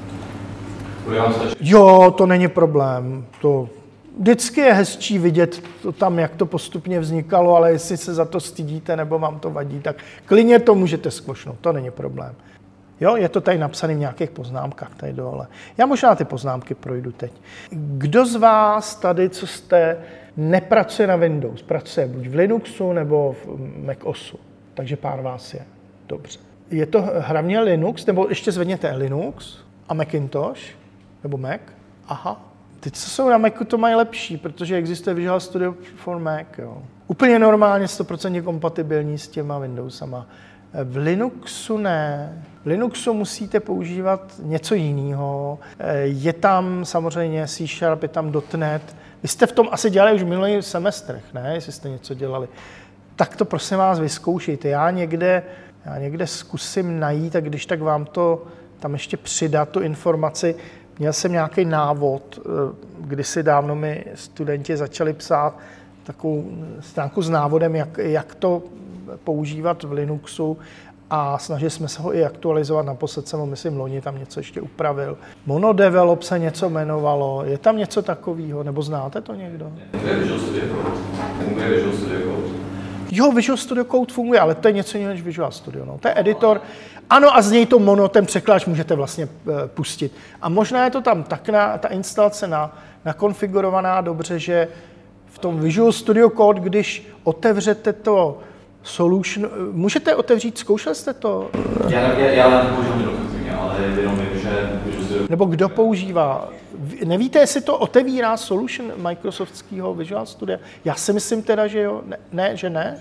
Jo, to není problém. To vždycky je hezčí vidět to tam, jak to postupně vznikalo, ale jestli se za to stydíte nebo vám to vadí, tak klidně to můžete skvošnout, to není problém. Jo, je to tady napsané v nějakých poznámkách tady dole. Já možná ty poznámky projdu teď. Kdo z vás tady, co jste, nepracuje na Windows, pracuje buď v Linuxu nebo v macOSu, takže pár vás je. Dobře. Je to hlavně Linux, nebo ještě zvedněte Linux a Macintosh, nebo Mac? Aha. Ty, co jsou na Macu, to mají lepší, protože existuje Visual Studio for Mac. Jo. Úplně normálně sto procent kompatibilní s těma Windowsama. V Linuxu ne. V Linuxu musíte používat něco jiného. Je tam samozřejmě C Sharp, je tam .NET. Vy jste v tom asi dělali už v minulých semestrech, ne? Jestli jste něco dělali. Tak to prosím vás vyzkoušejte. Já někde, já někde zkusím najít, a když tak vám to tam ještě přidat, tu informaci. Měl jsem nějaký návod, kdysi dávno mi studenti začali psát takovou stránku s návodem, jak, jak to používat v Linuxu a snažili jsme se ho i aktualizovat. Naposled jsem ho, myslím, loni tam něco ještě upravil. Monodevelop se něco jmenovalo. Je tam něco takového? Nebo znáte to někdo? Funguje Visual Studio Code. Funguje Visual Studio Code. Jo, Visual Studio Code funguje, ale to je něco jiného než Visual Studio. No. To je editor. Ano, a z něj to mono, ten překladač můžete vlastně pustit. A možná je to tam tak, na, ta instalace na, nakonfigurovaná dobře, že v tom Visual Studio Code, když otevřete to solution, můžete otevřít, zkoušel jste to? Já, já, já nepoužívám dokonce, ale jenom vím, že Visual Studio... Nebo kdo používá? Nevíte, jestli to otevírá solution Microsoftského Visual Studia? Já si myslím teda, že jo. Ne, ne že ne?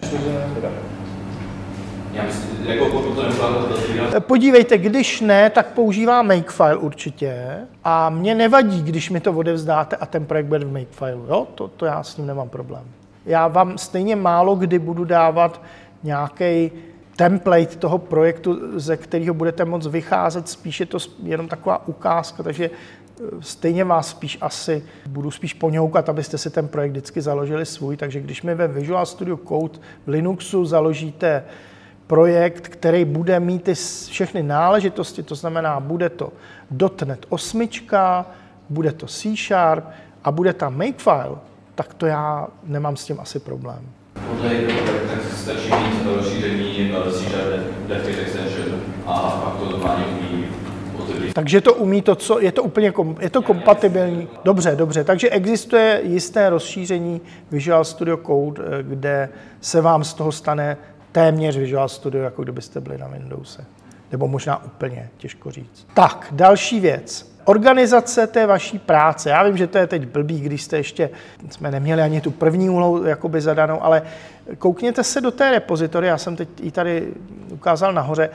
Já myslím, jako pokud to nebude... Podívejte, když ne, tak používá Makefile určitě a mě nevadí, když mi to odevzdáte a ten projekt bude v Makefileu, jo? To, to já s tím nemám problém. Já vám stejně málo kdy budu dávat nějaký template toho projektu, ze kterého budete moct vycházet, spíš je to jenom taková ukázka, takže stejně vás spíš asi, budu spíš poňoukat, abyste si ten projekt vždycky založili svůj, takže když mi ve Visual Studio Code v Linuxu založíte projekt, který bude mít ty všechny náležitosti, to znamená, bude to .NET osm, bude to C Sharp a bude tam Makefile, tak to já nemám s tím asi problém. Podle tak stačí mít rozšíření C Sharp DevKit Extension a pak to normálně umí otevřít. Takže to umí to, co je to úplně kom, je to kompatibilní. Dobře, dobře. Takže existuje jisté rozšíření Visual Studio Code, kde se vám z toho stane téměř Visual Studio, jako kdybyste byli na Windowse. Nebo možná úplně, těžko říct. Tak, další věc. Organizace té vaší práce. Já vím, že to je teď blbý, když jste ještě, jsme neměli ani tu první úlohu jakoby zadanou, ale koukněte se do té repozitory, já jsem teď ji tady ukázal nahoře.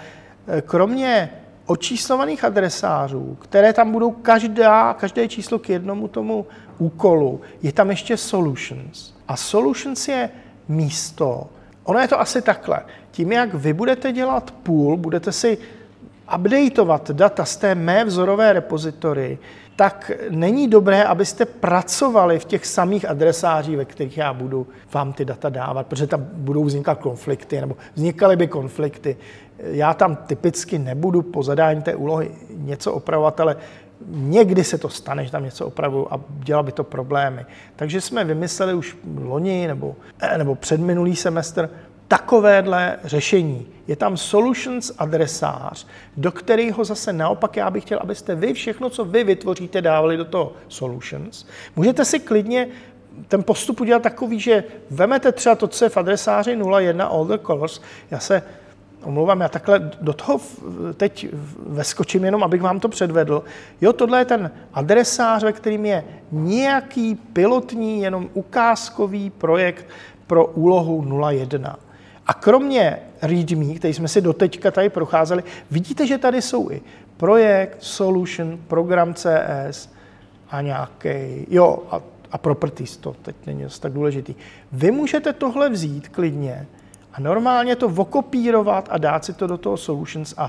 Kromě očíslovaných adresářů, které tam budou každá, každé číslo k jednomu tomu úkolu, je tam ještě Solutions. A Solutions je místo, ono je to asi takhle, tím, jak vy budete dělat pool, budete si updateovat data z té mé vzorové repozitory, tak není dobré, abyste pracovali v těch samých adresářích, ve kterých já budu vám ty data dávat, protože tam budou vznikat konflikty, nebo vznikaly by konflikty. Já tam typicky nebudu po zadání té úlohy něco opravovat, ale někdy se to stane, že tam něco opravuju a dělá by to problémy. Takže jsme vymysleli už loni nebo, nebo předminulý semestr takovéhle řešení. Je tam Solutions adresář, do kterého zase naopak já bych chtěl, abyste vy všechno, co vy vytvoříte, dávali do toho Solutions. Můžete si klidně ten postup udělat takový, že vemete třeba to, co je v adresáři nula jedna all the colors. Já se omlouvám, já takhle do toho teď veskočím jenom, abych vám to předvedl. Jo, tohle je ten adresář, ve kterým je nějaký pilotní, jenom ukázkový projekt pro úlohu nula jedna. A kromě README, který jsme si doteďka tady procházeli, vidíte, že tady jsou i projekt, solution, program C S a nějaký, jo, a, a properties, to teď není dost tak důležitý. Vy můžete tohle vzít klidně a normálně to okopírovat a dát si to do toho solutions a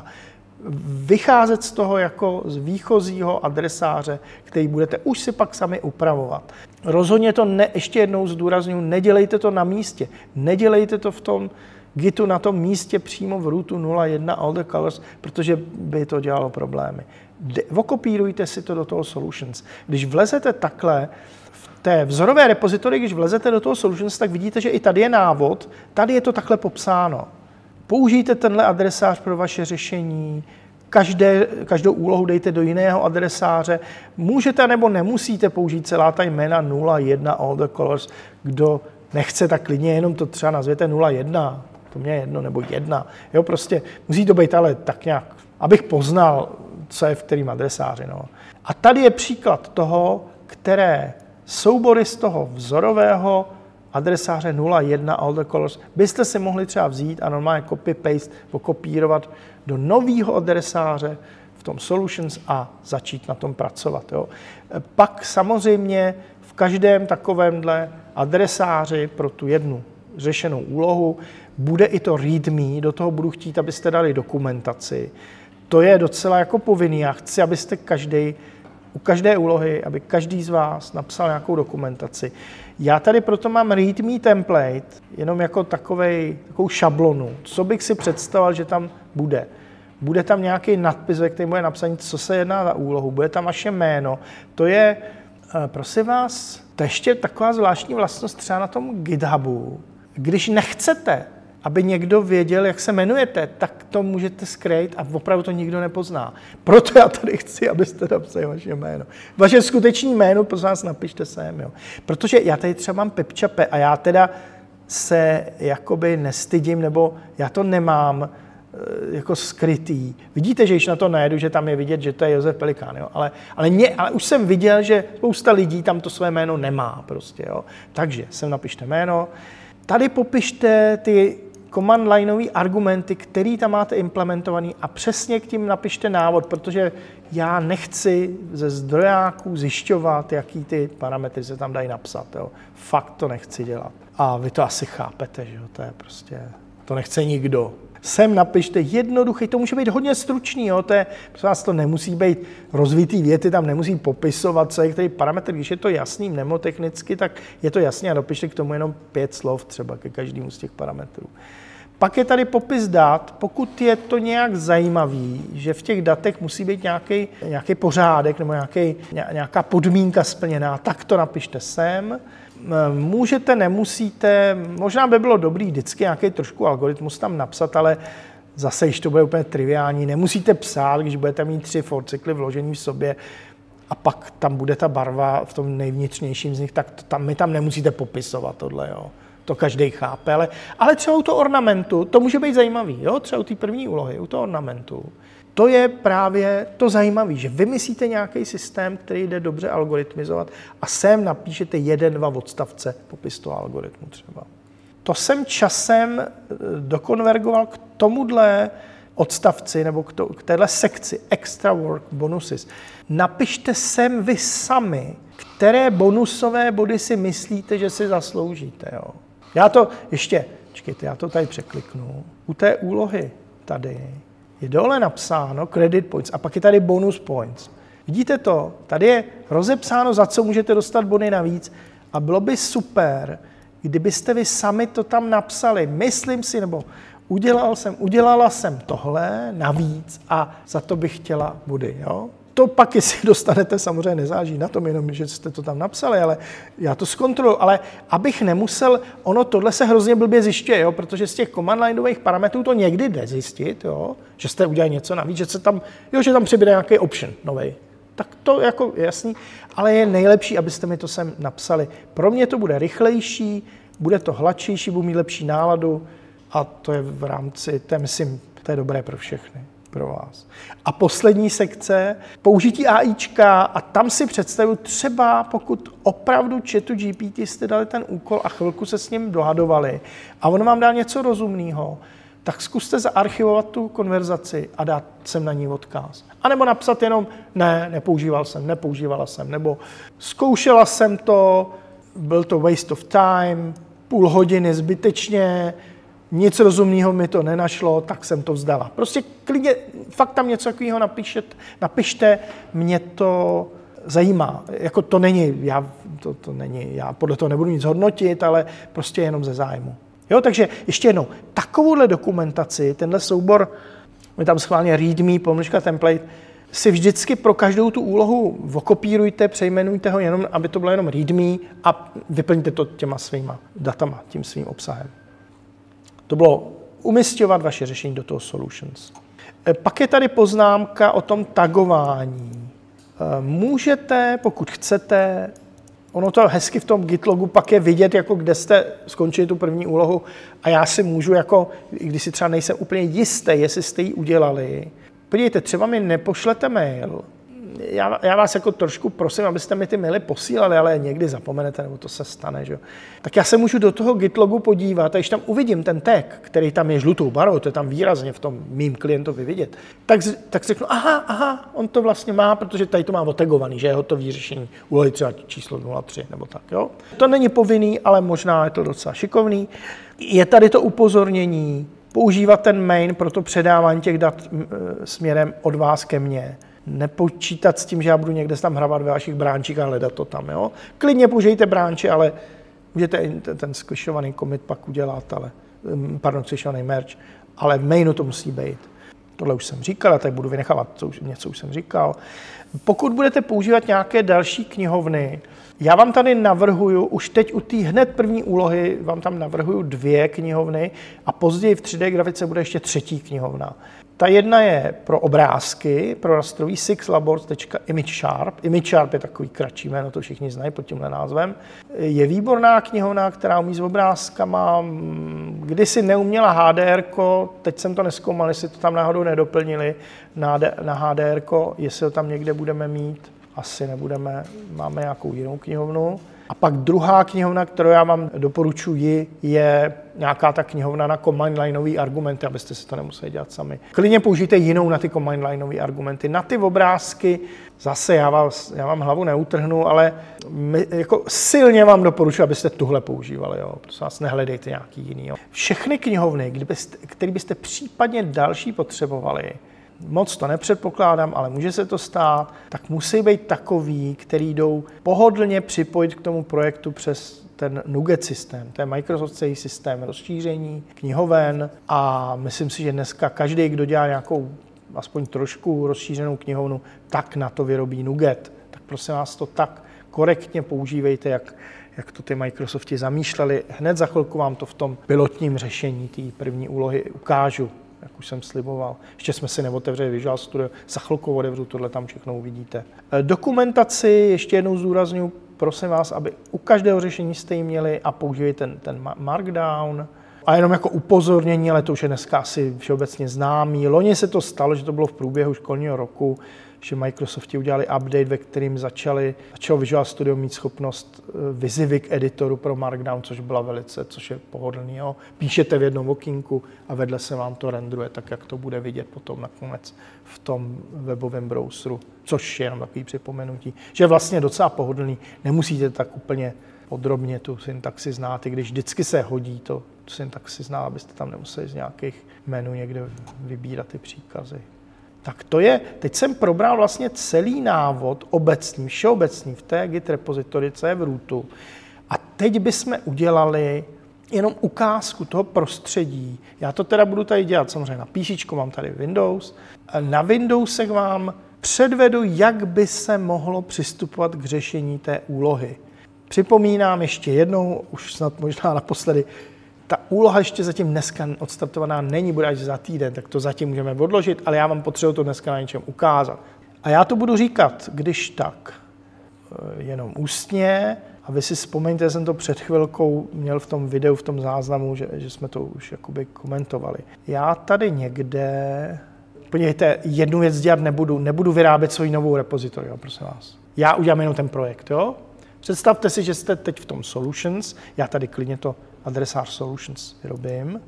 vycházet z toho jako z výchozího adresáře, který budete už si pak sami upravovat. Rozhodně to ne, ještě jednou zdůrazňuji, nedělejte to na místě. Nedělejte to v tom Gitu na tom místě přímo v rootu nula jedna all the colors, protože by to dělalo problémy. De, okopírujte si to do toho solutions. Když vlezete takhle v té vzorové repozitory, když vlezete do toho solutions, tak vidíte, že i tady je návod, tady je to takhle popsáno. Použijte tenhle adresář pro vaše řešení, každé, každou úlohu dejte do jiného adresáře. Můžete nebo nemusíte použít celá ta jména nula jedna all the colors. Kdo nechce, tak klidně jenom to třeba nazvěte nula jedna, to mě je jedno, nebo jedna. Jo, prostě musí to být ale tak nějak, abych poznal, co je v kterým adresáři. No. A tady je příklad toho, které soubory z toho vzorového adresáře nula jedna all the colors byste si mohli třeba vzít a normálně copy-paste, okopírovat do nového adresáře v tom Solutions a začít na tom pracovat. Jo. Pak samozřejmě v každém takovémhle adresáři pro tu jednu řešenou úlohu bude i to readme, do toho budu chtít, abyste dali dokumentaci. To je docela jako povinný. Já chci, abyste každý, u každé úlohy, aby každý z vás napsal nějakou dokumentaci. Já tady proto mám readme template, jenom jako takovej, takovou šablonu, co bych si představoval, že tam bude. Bude tam nějaký nadpis, ve kterém bude napsaný, co se jedná za úlohu, bude tam vaše jméno. To je, prosím vás, to je ještě taková zvláštní vlastnost třeba na tom GitHubu. Když nechcete, aby někdo věděl, jak se jmenujete, tak to můžete skrýt a opravdu to nikdo nepozná. Proto já tady chci, abyste napsali vaše jméno. Vaše skutečné jméno, prosím vás, napište sem. Jo. Protože já tady třeba mám Pepčape a já teda se jakoby nestydím, nebo já to nemám jako skrytý. Vidíte, že když na to najedu, že tam je vidět, že to je Josef Pelikán, jo? Ale, ale, mě, ale už jsem viděl, že spousta lidí tam to své jméno nemá prostě, jo? Takže sem napište jméno. Tady popište ty command lineové argumenty, který tam máte implementovaný a přesně k tím napište návod, protože já nechci ze zdrojáků zjišťovat, jaký ty parametry se tam dají napsat. Jo? Fakt to nechci dělat. A vy to asi chápete, že jo? To je prostě, to nechce nikdo. Sem napište jednoduchý, to může být hodně stručný, jo? To je, prosím vás, to nemusí být rozvitý věty, tam nemusí popisovat, co je který parametr. Když je to jasný mnemotechnicky, tak je to jasný a dopište k tomu jenom pět slov třeba ke každému z těch parametrů. Pak je tady popis dat, pokud je to nějak zajímavý, že v těch datech musí být nějaký, nějaký pořádek nebo nějaký, nějaká podmínka splněná, tak to napište sem. Můžete, nemusíte, možná by bylo dobrý vždycky nějaký trošku algoritmus tam napsat, ale zase, když to bude úplně triviální, nemusíte psát, když budete mít tři for cykly vložený v sobě a pak tam bude ta barva v tom nejvnitřnějším z nich, tak tam, my tam nemusíte popisovat tohle, jo. To každý chápe, ale, ale třeba u toho ornamentu, to může být zajímavý, jo? Třeba u té první úlohy, u toho ornamentu. To je právě to zajímavé, že vymyslíte nějaký systém, který jde dobře algoritmizovat a sem napíšete jeden, dva odstavce popis toho algoritmu třeba. To jsem časem dokonvergoval k tomuhle odstavci nebo k, to, k téhle sekci extra work bonuses. Napište sem vy sami, které bonusové body si myslíte, že si zasloužíte. Jo? Já to ještě, čekejte, já to tady překliknu. U té úlohy tady je dole napsáno credit points a pak je tady bonus points. Vidíte to? Tady je rozepsáno, za co můžete dostat body navíc a bylo by super, kdybyste vy sami to tam napsali. Myslím si, nebo udělal jsem, udělala jsem tohle navíc a za to bych chtěla body. Jo? To pak, jestli dostanete, samozřejmě nezáleží na tom, jenom, že jste to tam napsali, ale já to zkontroluji. Ale abych nemusel, ono tohle se hrozně blbě zjišťuje, jo, protože z těch command lineových parametrů to někdy jde zjistit, jo, že jste udělali něco navíc, že se tam, jo, že tam přibude nějaký option novej. Tak to jako je jasný, ale je nejlepší, abyste mi to sem napsali. Pro mě to bude rychlejší, bude to hladčejší, budu mít lepší náladu a to je v rámci, to je, myslím, to je dobré pro všechny. Pro vás. A poslední sekce, použití AIčka a tam si představuji třeba, pokud opravdu chatu G P T jste dali ten úkol a chvilku se s ním dohadovali a on vám dal něco rozumného, tak zkuste zaarchivovat tu konverzaci a dát sem na ní odkaz. A nebo napsat jenom ne, nepoužíval jsem, nepoužívala jsem, nebo zkoušela jsem to, byl to waste of time, půl hodiny zbytečně, nic rozumného mi to nenašlo, tak jsem to vzdala. Prostě klidně, fakt tam něco takového napišete, napište, mě to zajímá. Jako to není, já, to, to není, já podle toho nebudu nic hodnotit, ale prostě jenom ze zájmu. Jo, takže ještě jednou, takovouhle dokumentaci, tenhle soubor, my tam schválně readme, pomlčka template, si vždycky pro každou tu úlohu okopírujte, přejmenujte ho jenom, aby to bylo jenom readme a vyplňte to těma svýma datama, tím svým obsahem. To bylo umisťovat vaše řešení do toho solutions. Pak je tady poznámka o tom tagování. Můžete, pokud chcete, ono to hezky v tom Gitlogu pak je vidět, jako kde jste skončili tu první úlohu a já si můžu, jako, když si třeba nejsem úplně jistý, jestli jste ji udělali. Podívejte, třeba mi nepošlete mail, Já, já vás jako trošku prosím, abyste mi ty maily posílali, ale někdy zapomenete, nebo to se stane, že? Tak já se můžu do toho Gitlogu podívat a když tam uvidím ten tag, který tam je žlutou barvou, to je tam výrazně v tom mým klientovi vidět, tak, tak si řeknu, aha, aha, on to vlastně má, protože tady to má otagovaný, že je hotový řešení úlohy třeba číslo nula tři nebo tak, jo? To není povinný, ale možná je to docela šikovný. Je tady to upozornění, používat ten main pro to předávání těch dat směrem od vás ke mně. Nepočítat s tím, že já budu někde tam hrabat ve vašich bránčích a hledat to tam, jo. Klidně použijte bránče, ale můžete ten squishovaný commit pak udělat, ale, pardon, squishovaný merge, ale v mainu to musí být. Tohle už jsem říkal, a tady budu vynechávat, co už, něco už jsem říkal. Pokud budete používat nějaké další knihovny, já vám tady navrhuju, už teď u té hned první úlohy vám tam navrhuju dvě knihovny a později v tři dé grafice bude ještě třetí knihovna. Ta jedna je pro obrázky, pro rastrový six labors tečka imagesharp. ImageSharp je takový kratší jméno, to všichni znají pod tímhle názvem. Je výborná knihovna, která umí s obrázkama. Kdysi neuměla H D R ko, teď jsem to nezkoumal, jestli to tam náhodou nedoplnili na H D R ko, jestli ho tam někde budeme mít, asi nebudeme, máme nějakou jinou knihovnu. A pak druhá knihovna, kterou já vám doporučuji, je nějaká ta knihovna na command lineové argumenty, abyste si to nemuseli dělat sami. Klidně použijte jinou na ty command lineové argumenty. Na ty obrázky zase já, vás, já vám hlavu neutrhnu, ale my, jako silně vám doporučuji, abyste tuhle používali. Jo. Prosím vás, nehledejte nějaký jiný. Jo. Všechny knihovny, kdybyste, které byste případně další potřebovali, moc to nepředpokládám, ale může se to stát, tak musí být takový, který jdou pohodlně připojit k tomu projektu přes ten NuGet systém. To je Microsoftský systém rozšíření knihoven a myslím si, že dneska každý, kdo dělá nějakou aspoň trošku rozšířenou knihovnu, tak na to vyrobí NuGet. Tak prosím vás, to tak korektně používejte, jak, jak to ty Microsofti zamýšleli. Hned za chvilku vám to v tom pilotním řešení té první úlohy ukážu, jak už jsem sliboval. Ještě jsme si neotevřeli Visual Studio, za chvilku otevřu, tohle tam všechno uvidíte. Dokumentaci ještě jednou zdůraznuju, prosím vás, aby u každého řešení jste ji měli a používejte ten, ten Markdown. A jenom jako upozornění, ale to už je dneska asi všeobecně známý. Loni se to stalo, že to bylo v průběhu školního roku, že Microsofti udělali update, ve kterým začali, začalo Visual Studio mít schopnost vyzivy k editoru pro Markdown, což byla velice, což je pohodlný. Jo. Píšete v jednom okýnku a vedle se vám to rendruje, tak jak to bude vidět potom nakonec v tom webovém browseru, což je jenom takový připomenutí, že je vlastně docela pohodlný. Nemusíte tak úplně podrobně tu syntaxi znát, i když vždycky se hodí to, tu syntaxi znát, abyste tam nemuseli z nějakých menu někde vybírat ty příkazy. Tak to je, teď jsem probral vlastně celý návod obecný, všeobecný v té Git repository, co je v rootu. A teď bychom udělali jenom ukázku toho prostředí. Já to teda budu tady dělat samozřejmě na píšičku, mám tady Windows. Na Windowsech vám předvedu, jak by se mohlo přistupovat k řešení té úlohy. Připomínám ještě jednou, už snad možná naposledy, ta úloha ještě zatím dneska odstartovaná není, bude až za týden, tak to zatím můžeme odložit, ale já vám potřebuji to dneska na něčem ukázat. A já to budu říkat, když tak, jenom ústně, a vy si vzpomeňte, jsem to před chvilkou měl v tom videu, v tom záznamu, že, že jsme to už jakoby komentovali. Já tady někde, podívejte, jednu věc dělat nebudu, nebudu vyrábět svoji novou repozitory, jo, prosím vás. Já udělám jenom ten projekt, jo. Představte si, že jste teď v tom Solutions, já tady klidně to adresář Solutions vyrobím.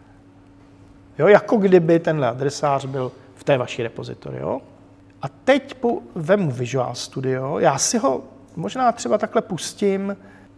Jo, jako kdyby tenhle adresář byl v té vaší repozitory. Jo? A teď po, vemu Visual Studio, já si ho možná třeba takhle pustím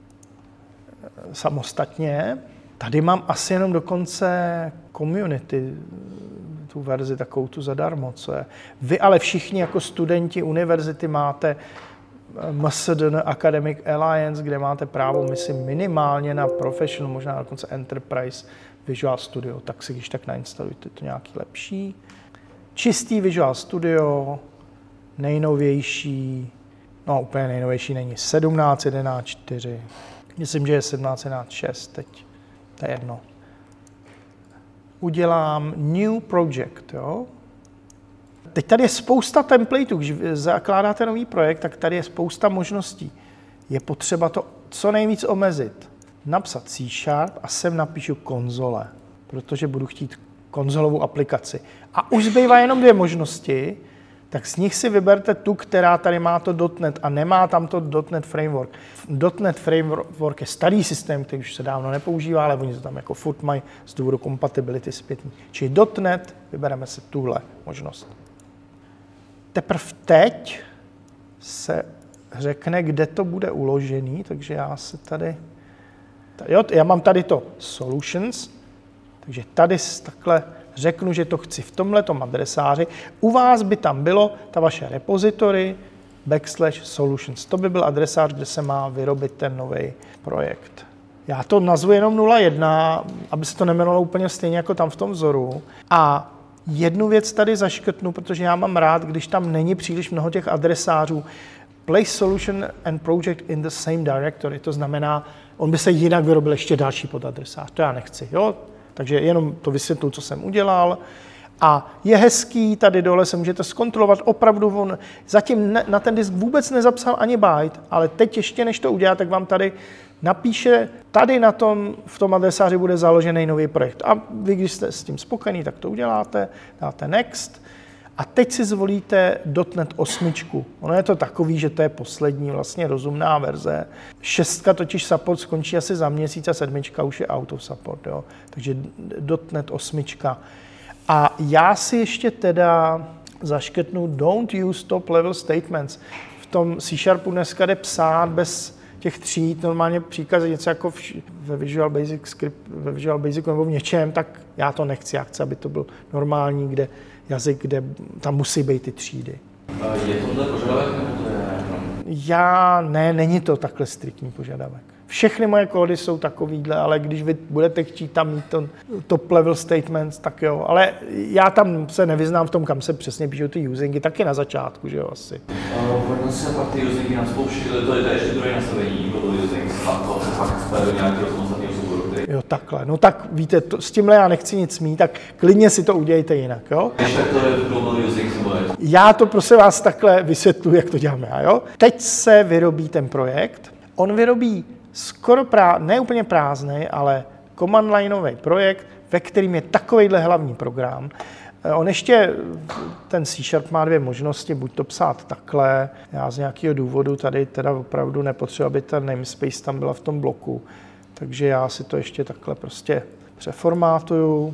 samostatně. Tady mám asi jenom dokonce community, tu verzi takovou tu zadarmo, co je. Vy ale všichni jako studenti univerzity máte M S D N Academic Alliance, kde máte právo, myslím, minimálně na Professional, možná dokonce Enterprise Visual Studio, tak si když tak nainstalujte to nějaký lepší. Čistý Visual Studio, nejnovější, no úplně nejnovější není, sedmnáct jedenáct čtyři, myslím, že je sedmnáct jedenáct šest teď, to je jedno. Udělám New Project, jo. Teď tady je spousta templateů, když zakládáte nový projekt, tak tady je spousta možností. Je potřeba to co nejvíc omezit. Napsat C Sharp a sem napíšu konzole, protože budu chtít konzolovou aplikaci. A už zbývá jenom dvě možnosti, tak z nich si vyberte tu, která tady má to .dot net a nemá tam to .dot net Framework. .dot net Framework je starý systém, který už se dávno nepoužívá, ale oni to tam jako furt mají z důvodu kompatibility zpětný. Čili .dot net, vybereme si tuhle možnost. Teprve teď se řekne, kde to bude uložený, takže já se tady, tady jo, já mám tady to Solutions, takže tady takhle řeknu, že to chci v tomhletom adresáři. U vás by tam bylo ta vaše repository backslash solutions. To by byl adresář, kde se má vyrobit ten nový projekt. Já to nazvu jenom nula jedna, aby se to nemenovalo úplně stejně jako tam v tom vzoru. A jednu věc tady zaškrtnu, protože já mám rád, když tam není příliš mnoho těch adresářů. Place solution and project in the same directory. To znamená, on by se jinak vyrobil ještě další podadresář. To já nechci, jo? Takže jenom to vysvětlu, co jsem udělal. A je hezký, tady dole se můžete zkontrolovat, opravdu on zatím ne, na ten disk vůbec nezapsal ani byte, ale teď ještě než to udělá, tak vám tady napíše, tady na tom, v tom adresáři bude založený nový projekt. A vy, když jste s tím spokojený, tak to uděláte, dáte next. A teď si zvolíte .NET osm. Ono je to takový, že to je poslední vlastně rozumná verze. Šestka totiž support skončí asi za měsíc a sedmička už je out of support. Jo? Takže .NET osm. A já si ještě teda zaškrtnu don't use top level statements. V tom C Sharpu dneska jde psát bez těch tříd, normálně příkazy, něco jako v, ve Visual Basic Script, ve Visual Basicu nebo v něčem, tak já to nechci, já chci, aby to byl normální, kde jazyk, kde tam musí být ty třídy. Je tohle požadavek nebo to je? Já, ne, není to takhle striktní požadavek. Všechny moje kódy jsou takovýhle, ale když vy budete chtít tam mít ten top level statements, tak jo. Ale já tam se nevyznám v tom, kam se přesně píšou ty usingy, taky na začátku, že jo, asi. Vrátím se pak ty usingy na spouštěli, to je ještě druhé nastavení, global using, a to se fakt spadají nějakého samostatného souboru, který... Jo, takhle. No tak víte, to, s tímhle já nechci nic mít, tak klidně si to udělejte jinak, jo. Ještě to je global using symbol. Já to prosím vás takhle vysvětluji, jak to děláme, jo. Teď se vyrobí ten projekt, on vyrobí skoro prá, ne úplně prázdný, ale command lineový projekt, ve kterým je takovejhle hlavní program. On ještě, ten C Sharp má dvě možnosti, buď to psát takhle, já z nějakého důvodu tady teda opravdu nepotřebuji, aby ta namespace tam byla v tom bloku, takže já si to ještě takhle prostě přeformátuju.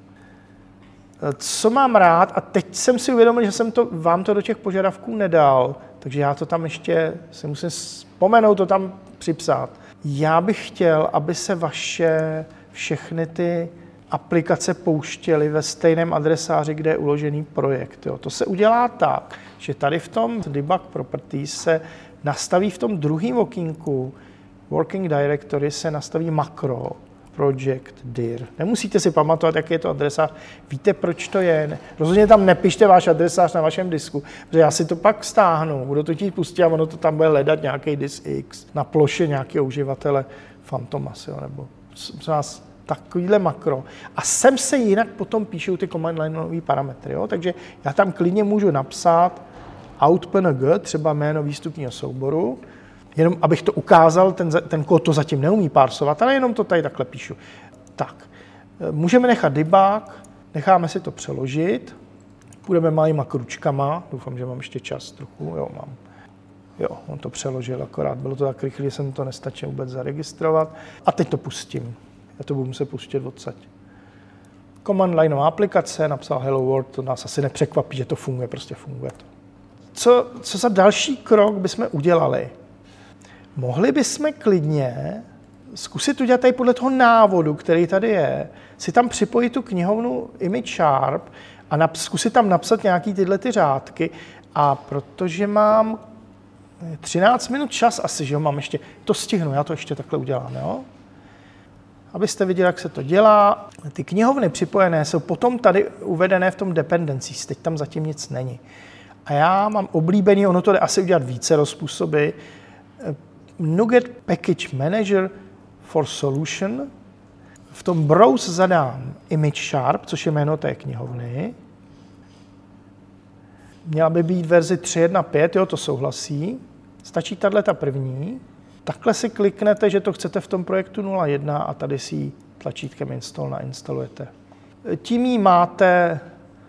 Co mám rád, a teď jsem si uvědomil, že jsem to, vám to do těch požadavků nedal, takže já to tam ještě si musím vzpomenout, to tam připsat. Já bych chtěl, aby se vaše všechny ty aplikace pouštěly ve stejném adresáři, kde je uložený projekt. Jo. To se udělá tak, že tady v tom debug properties se nastaví v tom druhém okýnku working directory se nastaví makro project dir. Nemusíte si pamatovat, jaký je to adresář. Víte, proč to je. Rozhodně tam nepište váš adresář na vašem disku, protože já si to pak stáhnu, budu to chtít pustit a ono to tam bude hledat nějaký disk X na ploše nějakého uživatele Fantomas, jo, nebo vás takovýhle makro. A sem se jinak potom píšou ty command lineové parametry, jo? Takže já tam klidně můžu napsat outpng, třeba jméno výstupního souboru, jenom abych to ukázal, ten, ten kód to zatím neumí parsovat, ale jenom to tady takhle píšu. Tak, můžeme nechat debug, necháme si to přeložit, půjdeme malýma kručkama, doufám, že mám ještě čas trochu, jo, mám. Jo, on to přeložil, akorát bylo to tak rychle, že jsem to nestačil vůbec zaregistrovat. A teď to pustím. Já to budu muset pustit odsaď. Command lineová aplikace, napsal Hello World, to nás asi nepřekvapí, že to funguje, prostě funguje to. Co, co za další krok bychom udělali? Mohli bychom klidně zkusit udělat tady podle toho návodu, který tady je, si tam připojit tu knihovnu Image Sharp a nap, zkusit tam napsat nějaký tyhle ty řádky. A protože mám třináct minut čas asi, že jo, mám ještě, to stihnu, já to ještě takhle udělám, jo. Abyste viděli, jak se to dělá. Ty knihovny připojené jsou potom tady uvedené v tom dependencies, teď tam zatím nic není. A já mám oblíbený, ono to jde asi udělat více způsoby, NuGet Package Manager for Solution. V tom browse zadám Image Sharp, což je jméno té knihovny. Měla by být verze tři tečka jedna tečka pět, jo, to souhlasí. Stačí tahle ta první. Takhle si kliknete, že to chcete v tom projektu nula jedna a tady si ji tlačítkem Install nainstalujete. Tím ji máte,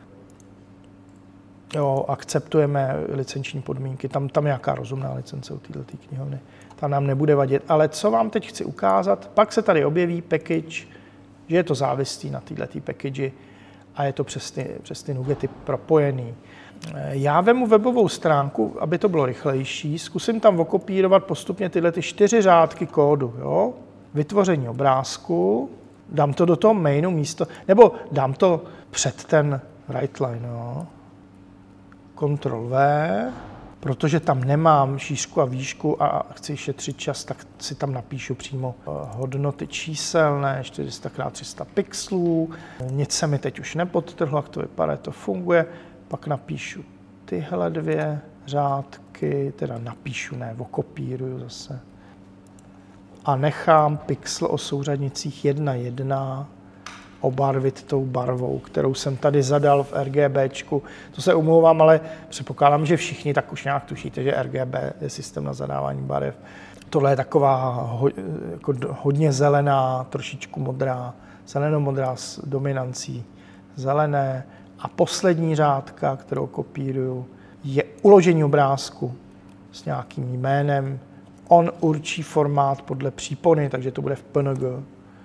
jo, akceptujeme licenční podmínky, tam, tam nějaká rozumná licence u této knihovny, tam nám nebude vadit. Ale co vám teď chci ukázat, pak se tady objeví package, že je to závislý na této package a je to přes ty, přes ty nugety propojený. Já vemu webovou stránku, aby to bylo rychlejší, zkusím tam okopírovat postupně tyhle ty čtyři řádky kódu, jo? Vytvoření obrázku, dám to do toho mainu místo, nebo dám to před ten write line, jo? Ctrl V, protože tam nemám šířku a výšku a chci šetřit čas, tak si tam napíšu přímo hodnoty číselné, čtyři sta krát tři sta pixelů, nic se mi teď už nepodtrhlo, jak to vypadá, to funguje. Pak napíšu tyhle dvě řádky, teda napíšu, ne, okopíruju zase. A nechám pixel o souřadnicích jedna jedna obarvit tou barvou, kterou jsem tady zadal v RGBčku. To se omlouvám, ale předpokládám, že všichni tak už nějak tušíte, že R G B je systém na zadávání barev. Tohle je taková ho, jako hodně zelená, trošičku modrá, zelenomodrá s dominancí zelené. A poslední řádka, kterou kopíruju, je uložení obrázku s nějakým jménem. On určí formát podle přípony, takže to bude v P N G.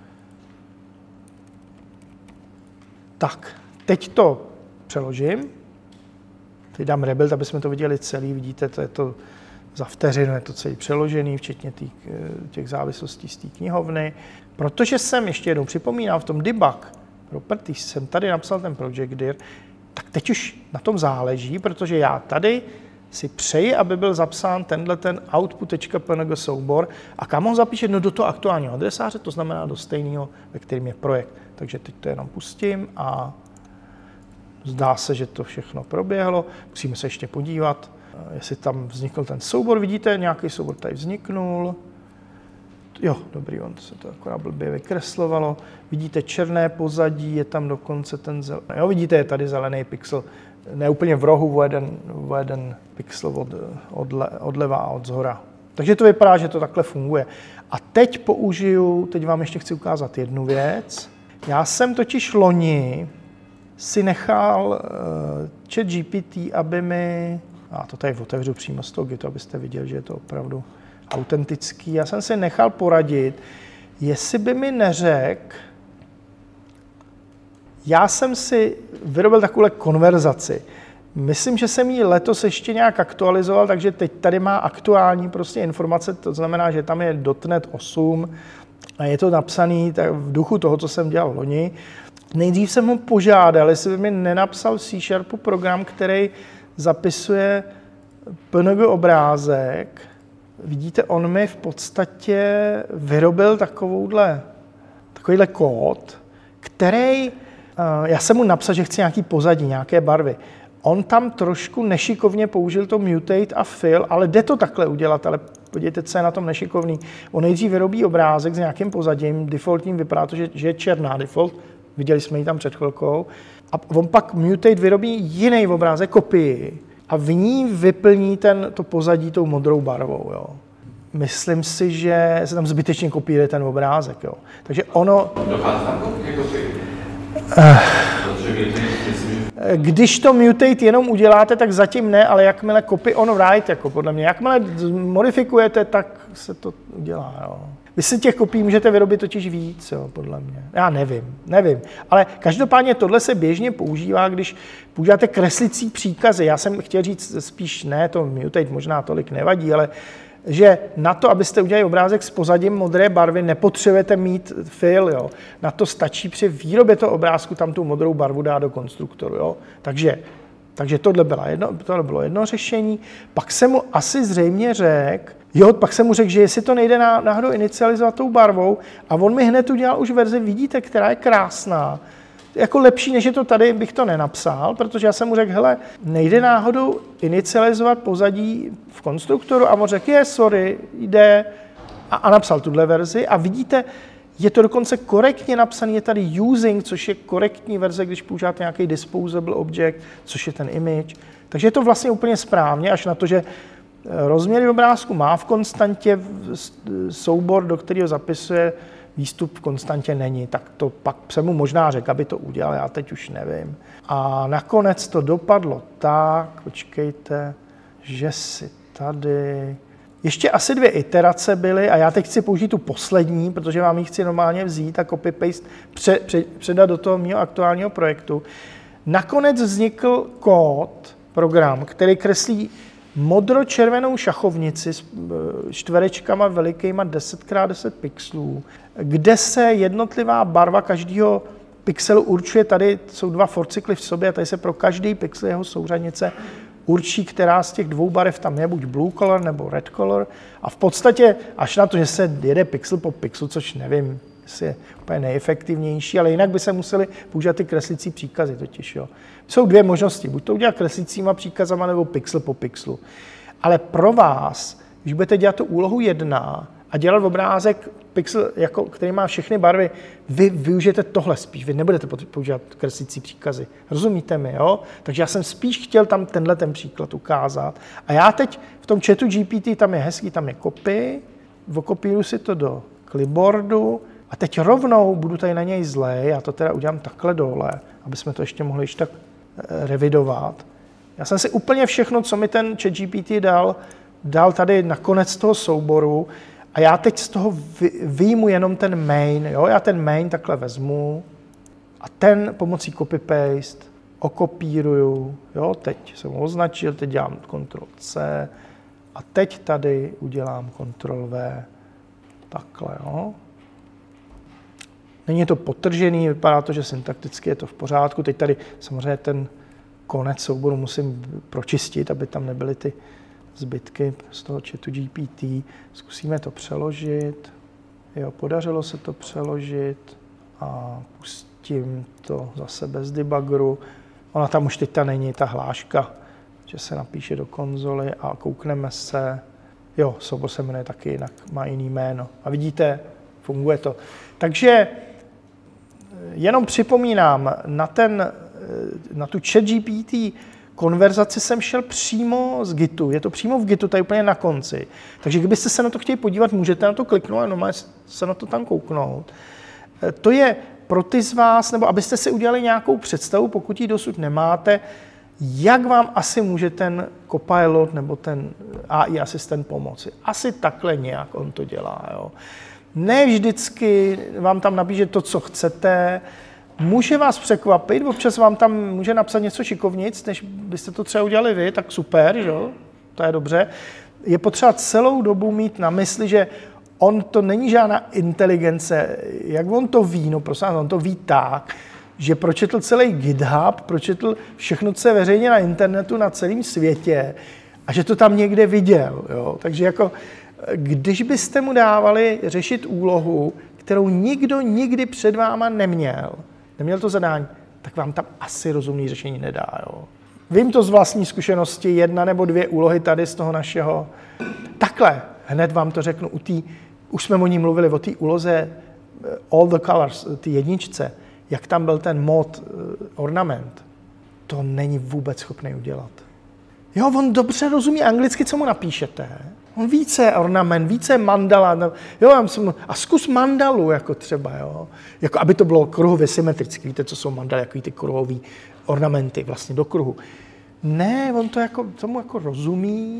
Tak, teď to přeložím. Teď dám rebuild, aby jsme to viděli celý. Vidíte, to je to za vteřinu, je to celý přeložený, včetně tý, těch závislostí z té knihovny. Protože jsem, ještě jednou připomínám, v tom debug properties jsem tady napsal ten project dir, tak teď už na tom záleží, protože já tady si přeji, aby byl zapsán tenhle ten output.png soubor a kam ho zapíše? No do toho aktuálního adresáře, to znamená do stejného, ve kterým je projekt. Takže teď to jenom pustím a zdá se, že to všechno proběhlo. Musíme se ještě podívat, jestli tam vznikl ten soubor. Vidíte, nějaký soubor tady vzniknul. Jo, dobrý, on se to akorát blbě vykreslovalo. Vidíte černé pozadí, je tam dokonce ten zelený. Jo, vidíte, je tady zelený pixel. Ne úplně v rohu, o jeden, o jeden pixel od, odle, odleva a od zhora. Takže to vypadá, že to takhle funguje. A teď použiju, teď vám ještě chci ukázat jednu věc. Já jsem totiž loni si nechal uh, ChatGPT, aby mi... A to tady otevřu přímo z toho Gitu, abyste viděli, že je to opravdu autentický. Já jsem si nechal poradit, jestli by mi neřekl, já jsem si vyrobil takovou konverzaci. Myslím, že jsem ji letos ještě nějak aktualizoval, takže teď tady má aktuální prostě informace, to znamená, že tam je dot net osm a je to napsaný tak v duchu toho, co jsem dělal loni. Nejdřív jsem ho požádal, jestli by mi nenapsal v C Sharpu program, který zapisuje P N G obrázek. Vidíte, on mi v podstatě vyrobil takovouhle, takovýhle kód, který, já jsem mu napsal, že chci nějaký pozadí, nějaké barvy. On tam trošku nešikovně použil to mutate a fill, ale jde to takhle udělat, ale podívejte, co je na tom nešikovný. On nejdřív vyrobí obrázek s nějakým pozadím, defaultním vypadá to, že, že je černá default, viděli jsme ji tam před chvilkou, a on pak mutate vyrobí jiný obrázek, kopii, a v ní vyplní ten, to pozadí tou modrou barvou. Jo. Myslím si, že se tam zbytečně kopíruje ten obrázek. Jo. Takže ono... Dochází tam kopie kopii? Když to mutate jenom uděláte, tak zatím ne, ale jakmile copy on write, jako podle mě, jakmile modifikujete, tak se to udělá. Jo. Vy si těch kopií můžete vyrobit totiž víc, jo, podle mě. Já nevím, nevím. Ale každopádně tohle se běžně používá, když používáte kreslicí příkazy. Já jsem chtěl říct spíš ne, to mutate možná tolik nevadí, ale že na to, abyste udělali obrázek s pozadím modré barvy, nepotřebujete mít fill. Jo. Na to stačí při výrobě toho obrázku tam tu modrou barvu dát do konstruktoru. Jo. Takže, takže tohle, byla jedno, tohle bylo jedno řešení. Pak jsem mu asi zřejmě řekl, jo, pak jsem mu řekl, že jestli to nejde náhodou inicializovat tou barvou, a on mi hned udělal už verzi, vidíte, která je krásná. Jako lepší, než je to tady, bych to nenapsal, protože já jsem mu řekl, hele, nejde náhodou inicializovat pozadí v konstruktoru, a on řekl, je, sorry, jde, a, a napsal tuhle verzi, a vidíte, je to dokonce korektně napsaný, je tady using, což je korektní verze, když používáte nějaký disposable object, což je ten image, takže je to vlastně úplně správně, až na to, že rozměry obrázku má v konstantě soubor, do kterého zapisuje, výstup v konstantě není, tak to pak se mu možná řekl, aby to udělal, já teď už nevím. A nakonec to dopadlo tak, počkejte, že si tady... Ještě asi dvě iterace byly a já teď chci použít tu poslední, protože vám ji chci normálně vzít a copy-paste pře, pře, předat do toho mého aktuálního projektu. Nakonec vznikl kód, program, který kreslí modro-červenou šachovnici s čtverečkama velikýma deset krát deset pixelů, kde se jednotlivá barva každého pixelu určuje, tady jsou dva forcykly v sobě a tady se pro každý pixel jeho souřadnice určí, která z těch dvou barev tam je, buď blue color nebo red color, a v podstatě až na to, že se jede pixel po pixelu, což nevím, jestli je úplně nejefektivnější, ale jinak by se museli používat ty kreslicí příkazy totiž. Jo. Jsou dvě možnosti, buď to udělat kreslicíma příkazama nebo pixel po pixelu. Ale pro vás, když budete dělat tu úlohu jedna a dělat obrázek, pixel, jako, který má všechny barvy, vy využijete tohle spíš, vy nebudete používat kreslicí příkazy. Rozumíte mi, jo? Takže já jsem spíš chtěl tam tenhle ten příklad ukázat. A já teď v tom chatu G P T, tam je hezký, tam je copy, okopíruji si to do clipboardu a teď rovnou budu tady na něj zlej, já to teda udělám takhle dole, aby jsme to ještě mohli ještě tak revidovat. Já jsem si úplně všechno, co mi ten ChatGPT dal, dal tady na konec toho souboru a já teď z toho vyjmu jenom ten main. Jo? Já ten main takhle vezmu a ten pomocí copy-paste okopíruju. Jo? Teď jsem ho označil, teď dělám kontrol C a teď tady udělám kontrol V. Takhle, jo. Není to podtržený, vypadá to, že syntakticky je to v pořádku. Teď tady samozřejmě ten konec souboru musím pročistit, aby tam nebyly ty zbytky z toho chatu G P T. Zkusíme to přeložit. Jo, podařilo se to přeložit a pustím to zase bez debuggeru. Ona tam už teď ta není, ta hláška, že se napíše do konzoly a koukneme se. Jo, soubor se jmenuje taky jinak, má jiný jméno. A vidíte, funguje to. Takže jenom připomínám, na, ten, na tu ChatGPT konverzaci jsem šel přímo z Gitu. Je to přímo v Gitu, tady úplně na konci. Takže kdybyste se na to chtěli podívat, můžete na to kliknout a normálně se na to tam kouknout. To je pro ty z vás, nebo abyste si udělali nějakou představu, pokud ji dosud nemáte, jak vám asi může ten Copilot nebo ten A I asistent pomoci. Asi takhle nějak on to dělá. Jo. Ne vždycky vám tam napíše to, co chcete. Může vás překvapit, občas vám tam může napsat něco šikovnic, než byste to třeba udělali vy, tak super, že? To je dobře. Je potřeba celou dobu mít na mysli, že on to není žádná inteligence. Jak on to ví? No prosím, on to ví tak, že pročetl celý GitHub, pročetl všechno, co je veřejně na internetu, na celém světě a že to tam někde viděl. Jo? Takže jako, když byste mu dávali řešit úlohu, kterou nikdo nikdy před váma neměl, neměl to zadání, tak vám tam asi rozumný řešení nedá. Jo? Vím to z vlastní zkušenosti, jedna nebo dvě úlohy tady z toho našeho. Takhle, hned vám to řeknu, u tý, už jsme o ní mluvili, o té úloze All the Colors, ty jedničce, jak tam byl ten mod ornament, to není vůbec schopný udělat. Jo, on dobře rozumí anglicky, co mu napíšete. On více ornament, více mandala. Jo, a zkus mandalu, jako třeba, jo. Jako, aby to bylo kruhově symetrické. Víte, co jsou mandaly, jako ty kruhový ornamenty vlastně do kruhu. Ne, on to jako, tomu jako rozumí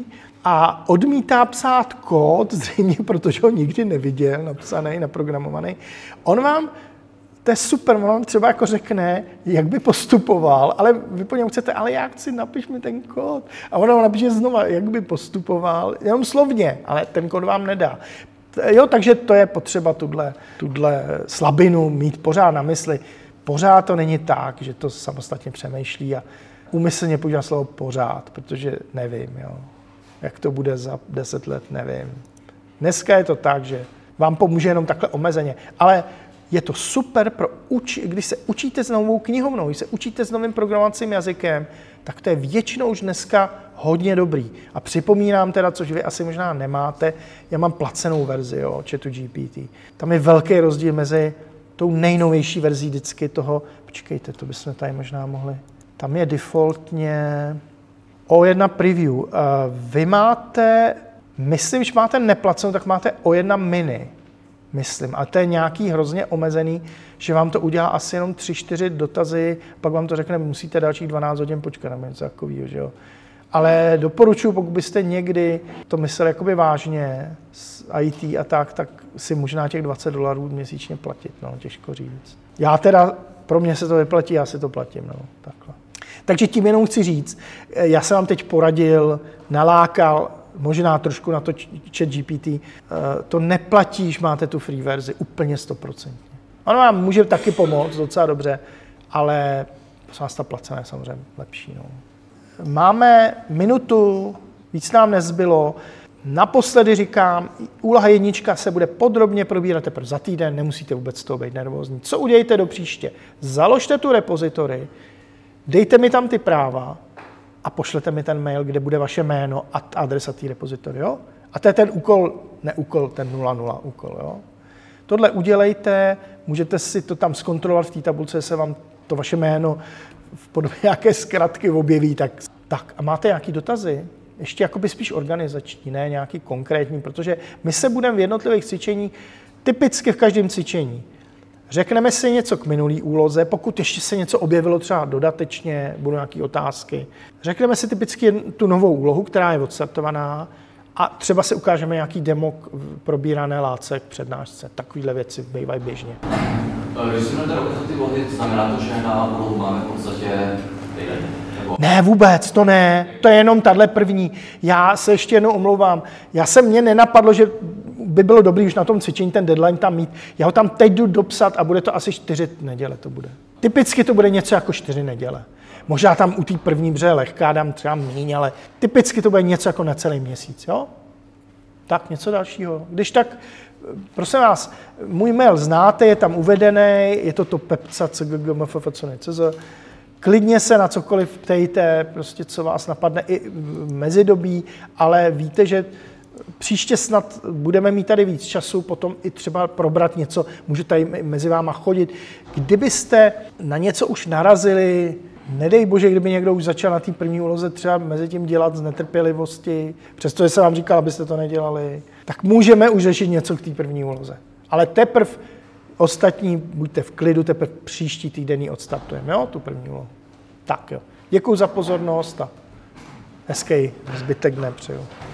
a odmítá psát kód, zřejmě protože ho nikdy neviděl, napsaný, naprogramovaný. On vám, to je super, on vám třeba jako řekne, jak by postupoval, ale vy po něm chcete, ale já chci, napiš mi ten kód. A on vám napíše znova, jak by postupoval, jenom slovně, ale ten kód vám nedá. Jo, takže to je potřeba tuhle, tuhle slabinu mít pořád na mysli. Pořád to není tak, že to samostatně přemýšlí a úmyslně používám slovo pořád, protože nevím, jo. Jak to bude za deset let, nevím. Dneska je to tak, že vám pomůže jenom takhle omezeně, ale je to super pro uči, když se učíte s novou knihovnou, když se učíte s novým programovacím jazykem, tak to je většinou už dneska hodně dobrý. A připomínám teda, což vy asi možná nemáte, já mám placenou verzi, jo, chatu G P T. Tam je velký rozdíl mezi tou nejnovější verzí vždycky toho, počkejte, to bychom tady možná mohli, tam je defaultně O jedna preview. Vy máte, myslím, že máte neplacenou, tak máte O jedna mini. Myslím. A to je nějaký hrozně omezený, že vám to udělá asi jenom tři čtyři dotazy, pak vám to řekne, musíte dalších dvanáct hodin počkat nebo něco takového, že jo. Ale doporučuji, pokud byste někdy to mysleli jakoby vážně s I T a tak, tak si možná těch dvacet dolarů měsíčně platit, no, těžko říct. Já teda, pro mě se to vyplatí, já si to platím, no, takhle. Takže tím jenom chci říct, já jsem vám teď poradil, nalákal, možná trošku na to ChatGPT, to neplatíš, máte tu free verzi, úplně stoprocentně. Ono vám může taky pomoct docela dobře, ale vás ta placená je samozřejmě lepší. No. Máme minutu, víc nám nezbylo. Naposledy říkám, úloha jednička se bude podrobně probírat teprve za týden, nemusíte vůbec z toho být nervózní. Co udějte do příště? Založte tu repozitory, dejte mi tam ty práva, a pošlete mi ten mail, kde bude vaše jméno a adresa té repozitory, jo? A to je ten úkol, ne úkol, ten nula nula úkol, jo? Tohle udělejte, můžete si to tam zkontrolovat v té tabulce, se vám to vaše jméno v podobě nějaké zkratky objeví, tak, tak. A máte nějaký dotazy? Ještě jakoby spíš organizační, ne nějaký konkrétní, protože my se budeme v jednotlivých cvičení, typicky v každém cvičení, Řekneme si něco k minulý úloze, pokud ještě se něco objevilo třeba dodatečně, budou nějaké otázky. Řekneme si typicky tu novou úlohu, která je odstartovaná a třeba si ukážeme nějaký demo k probírané látce k přednášce. Takovýhle věci bývají běžně. Když si budete ty úlohy, znamená to, že na úlohu máme v podstatě týden? Ne, vůbec, to ne. To je jenom tahle první. Já se ještě jednou omlouvám. Já se mně nenapadlo, že by bylo dobré už na tom cvičení ten deadline tam mít. Já ho tam teď jdu dopsat a bude to asi čtyři neděle to bude. Typicky to bude něco jako čtyři neděle. Možná tam u té první bře lehká dám třeba míň, ale typicky to bude něco jako na celý měsíc, jo? Tak, něco dalšího. Když tak, prosím vás, můj mail znáte, je tam uvedený, je to to pepca c g g m f f c n c z. Klidně se na cokoliv ptejte, prostě co vás napadne i v mezidobí, ale víte, že příště snad budeme mít tady víc času, potom i třeba probrat něco, můžu tady mezi váma chodit. Kdybyste na něco už narazili, nedej bože, kdyby někdo už začal na té první úloze třeba mezi tím dělat z netrpělivosti, přestože jsem vám říkal, abyste to nedělali, tak můžeme už řešit něco k té první úloze. Ale teprve ostatní buďte v klidu, teprve příští týden odstartujeme, jo, tu první úlohu. Tak jo. Děkuji za pozornost a hezký zbytek dne přeju.